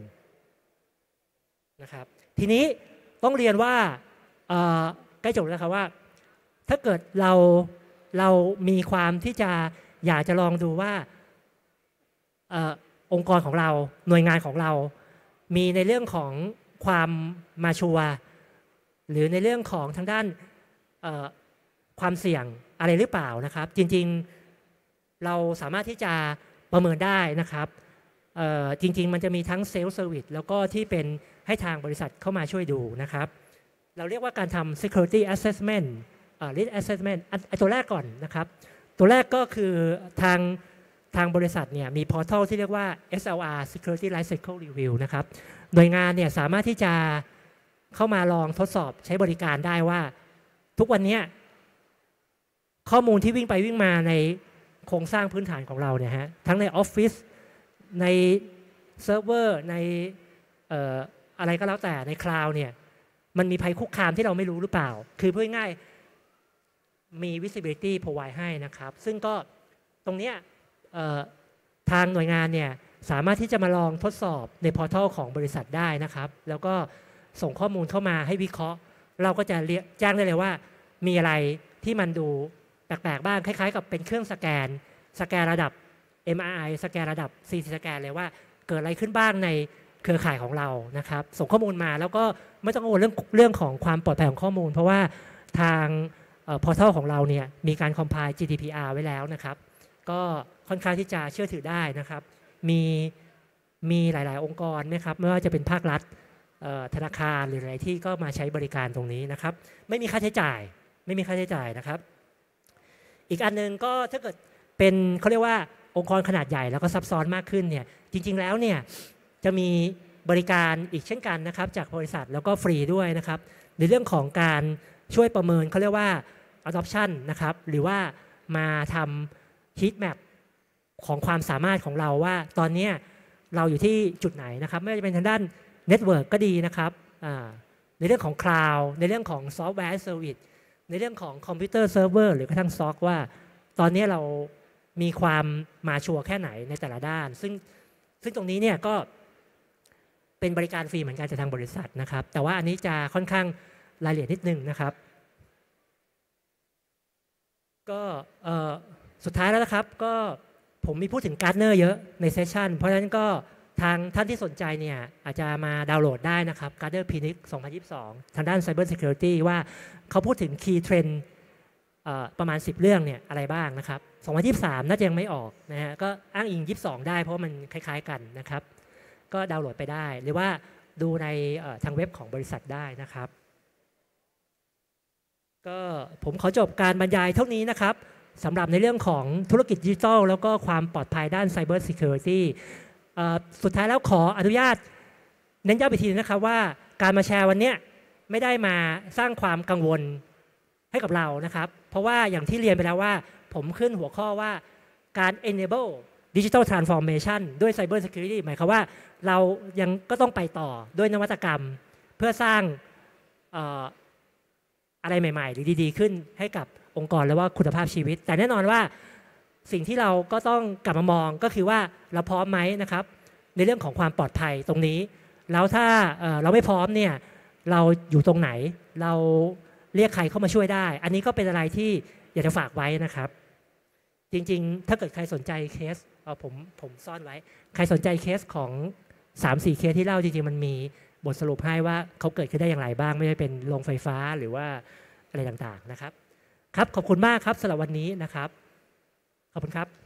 นะครับทีนี้ต้องเรียนว่าใกล้จบแล้วครับว่าถ้าเกิดเราเรามีความที่จะอยากจะลองดูว่าอองค์กรของเราหน่วยงานของเรามีในเรื่องของความมาชัวร์หรือในเรื่องของทางด้านความเสี่ยงอะไรหรือเปล่านะครับจริงๆเราสามารถที่จะประเมินได้นะครับจริงๆมันจะมีทั้งเซลล์เซอร์วิสแล้วก็ที่เป็นให้ทางบริษัทเข้ามาช่วยดูนะครับเราเรียกว่าการทำ security assessment risk assessment ไอ้ตัวแรกก่อนนะครับตัวแรกก็คือทางทางบริษัทเนี่ยมี portal ที่เรียกว่า เอส แอล อาร์ security life cycle review นะครับหน่วยงานเนี่ยสามารถที่จะเข้ามาลองทดสอบใช้บริการได้ว่าทุกวันนี้ข้อมูลที่วิ่งไปวิ่งมาในโครงสร้างพื้นฐานของเราเนี่ยฮะทั้งในออฟฟิศในเซิร์ฟเวอร์ในเอ่ออะไรก็แล้วแต่ในคลาวด์เนี่ยมันมีภัยคุกคามที่เราไม่รู้หรือเปล่าคือพูดง่ายมี visibility provide ให้นะครับซึ่งก็ตรงเนี้ยทางหน่วยงานเนี่ยสามารถที่จะมาลองทดสอบในพอร์ทัลของบริษัทได้นะครับแล้วก็ส่งข้อมูลเข้ามาให้วิเคราะห์เราก็จะแจ้งได้เลยว่ามีอะไรที่มันดูแปลกๆบ้างคล้ายๆกับเป็นเครื่องสแกนสแกนระดับ เอ็ม อาร์ ไอ สแกนระดับ ซี ที สแกนเลยว่าเกิดอะไรขึ้นบ้างในเครือข่ายของเรานะครับส่งข้อมูลมาแล้วก็ไม่ต้องกังวลเรื่องเรื่องของความปลอดภัยของข้อมูลเพราะว่าทางพอร์ทัลของเราเนี่ยมีการคอมไพล์ จี ดี พี อาร์ ไว้แล้วนะครับก็ค่อนข้างที่จะเชื่อถือได้นะครับมีมีหลายๆองค์กรนะครับไม่ว่าจะเป็นภาครัฐธนาคารหรืออะไรที่ก็มาใช้บริการตรงนี้นะครับไม่มีค่าใช้จ่ายไม่มีค่าใช้จ่ายนะครับอีกอันนึงก็ถ้าเกิดเป็นเขาเรียกว่าองค์กรขนาดใหญ่แล้วก็ซับซ้อนมากขึ้นเนี่ยจริงๆแล้วเนี่ยจะมีบริการอีกเช่นกันนะครับจากบริษัทแล้วก็ฟรีด้วยนะครับในเรื่องของการช่วยประเมินเขาเรียกว่า adoption นะครับหรือว่ามาทำ heat map ของความสามารถของเราว่าตอนนี้เราอยู่ที่จุดไหนนะครับไม่ว่าจะเป็นทางด้าน network ก็ดีนะครับในเรื่องของ cloud ในเรื่องของ software service ในเรื่องของคอมพิวเตอร์เซิร์ฟเวอร์หรือกระทั่ง stock ว่าตอนนี้เรามีความมาชัวร์แค่ไหนในแต่ละด้านซึ่งซึ่งตรงนี้เนี่ยก็เป็นบริการฟรีเหมือนกันจากทางบริษัทนะครับแต่ว่าอันนี้จะค่อนข้างรายละเอียดนิดนึงนะครับก็สุดท้ายแล้วนะครับก็ผมมีพูดถึงการ์ดเนอร์เยอะในเซสชันเพราะฉะนั้นก็ทางท่านที่สนใจเนี่ยอาจจะมาดาวน์โหลดได้นะครับ Gartner พี เอ็น ไอ ซี สองพันยี่สิบสองทางด้าน Cyber Security ว่าเขาพูดถึง Key Trend ประมาณสิบเรื่องเนี่ยอะไรบ้างนะครับสองพันยี่สิบสามน่าจะยังไม่ออกนะฮะก็อ้างอิงยี่สิบสองได้เพราะมันคล้ายๆกันนะครับก็ดาวน์โหลดไปได้หรือว่าดูในทางเว็บของบริษัทได้นะครับก็ผมขอจบการบรรยายเท่านี้นะครับสำหรับในเรื่องของธุรกิจดิจิทัลแล้วก็ความปลอดภัยด้าน Cyber Security สุดท้ายแล้วขออนุญาตเน้นย้ำอีกทีนะครับว่าการมาแชร์วันนี้ไม่ได้มาสร้างความกังวลให้กับเรานะครับเพราะว่าอย่างที่เรียนไปแล้วว่าผมขึ้นหัวข้อว่าการ enable digital transformation ด้วย cyber security หมายความว่าเรายังก็ต้องไปต่อด้วยนวัตกรรมเพื่อสร้างเอ่ออะไรใหม่ๆหรือดีๆขึ้นให้กับองค์กรและว่าคุณภาพชีวิตแต่แน่นอนว่าสิ่งที่เราก็ต้องกลับมามองก็คือว่าเราพร้อมไหมนะครับในเรื่องของความปลอดภัยตรงนี้แล้วถ้าเราไม่พร้อมเนี่ยเราอยู่ตรงไหนเราเรียกใครเข้ามาช่วยได้อันนี้ก็เป็นอะไรที่อยากจะฝากไว้นะครับจริงๆถ้าเกิดใครสนใจเคสเอาผมผมซ่อนไว้ใครสนใจเคสของ สามสี่ เคสที่เล่าจริงๆมันมีบทสรุปให้ว่าเขาเกิดขึ้นได้อย่างไรบ้างไม่ว่าเป็นโรงไฟฟ้าหรือว่าอะไรต่างๆนะครับครับขอบคุณมากครับสำหรับวันนี้นะครับขอบคุณครับ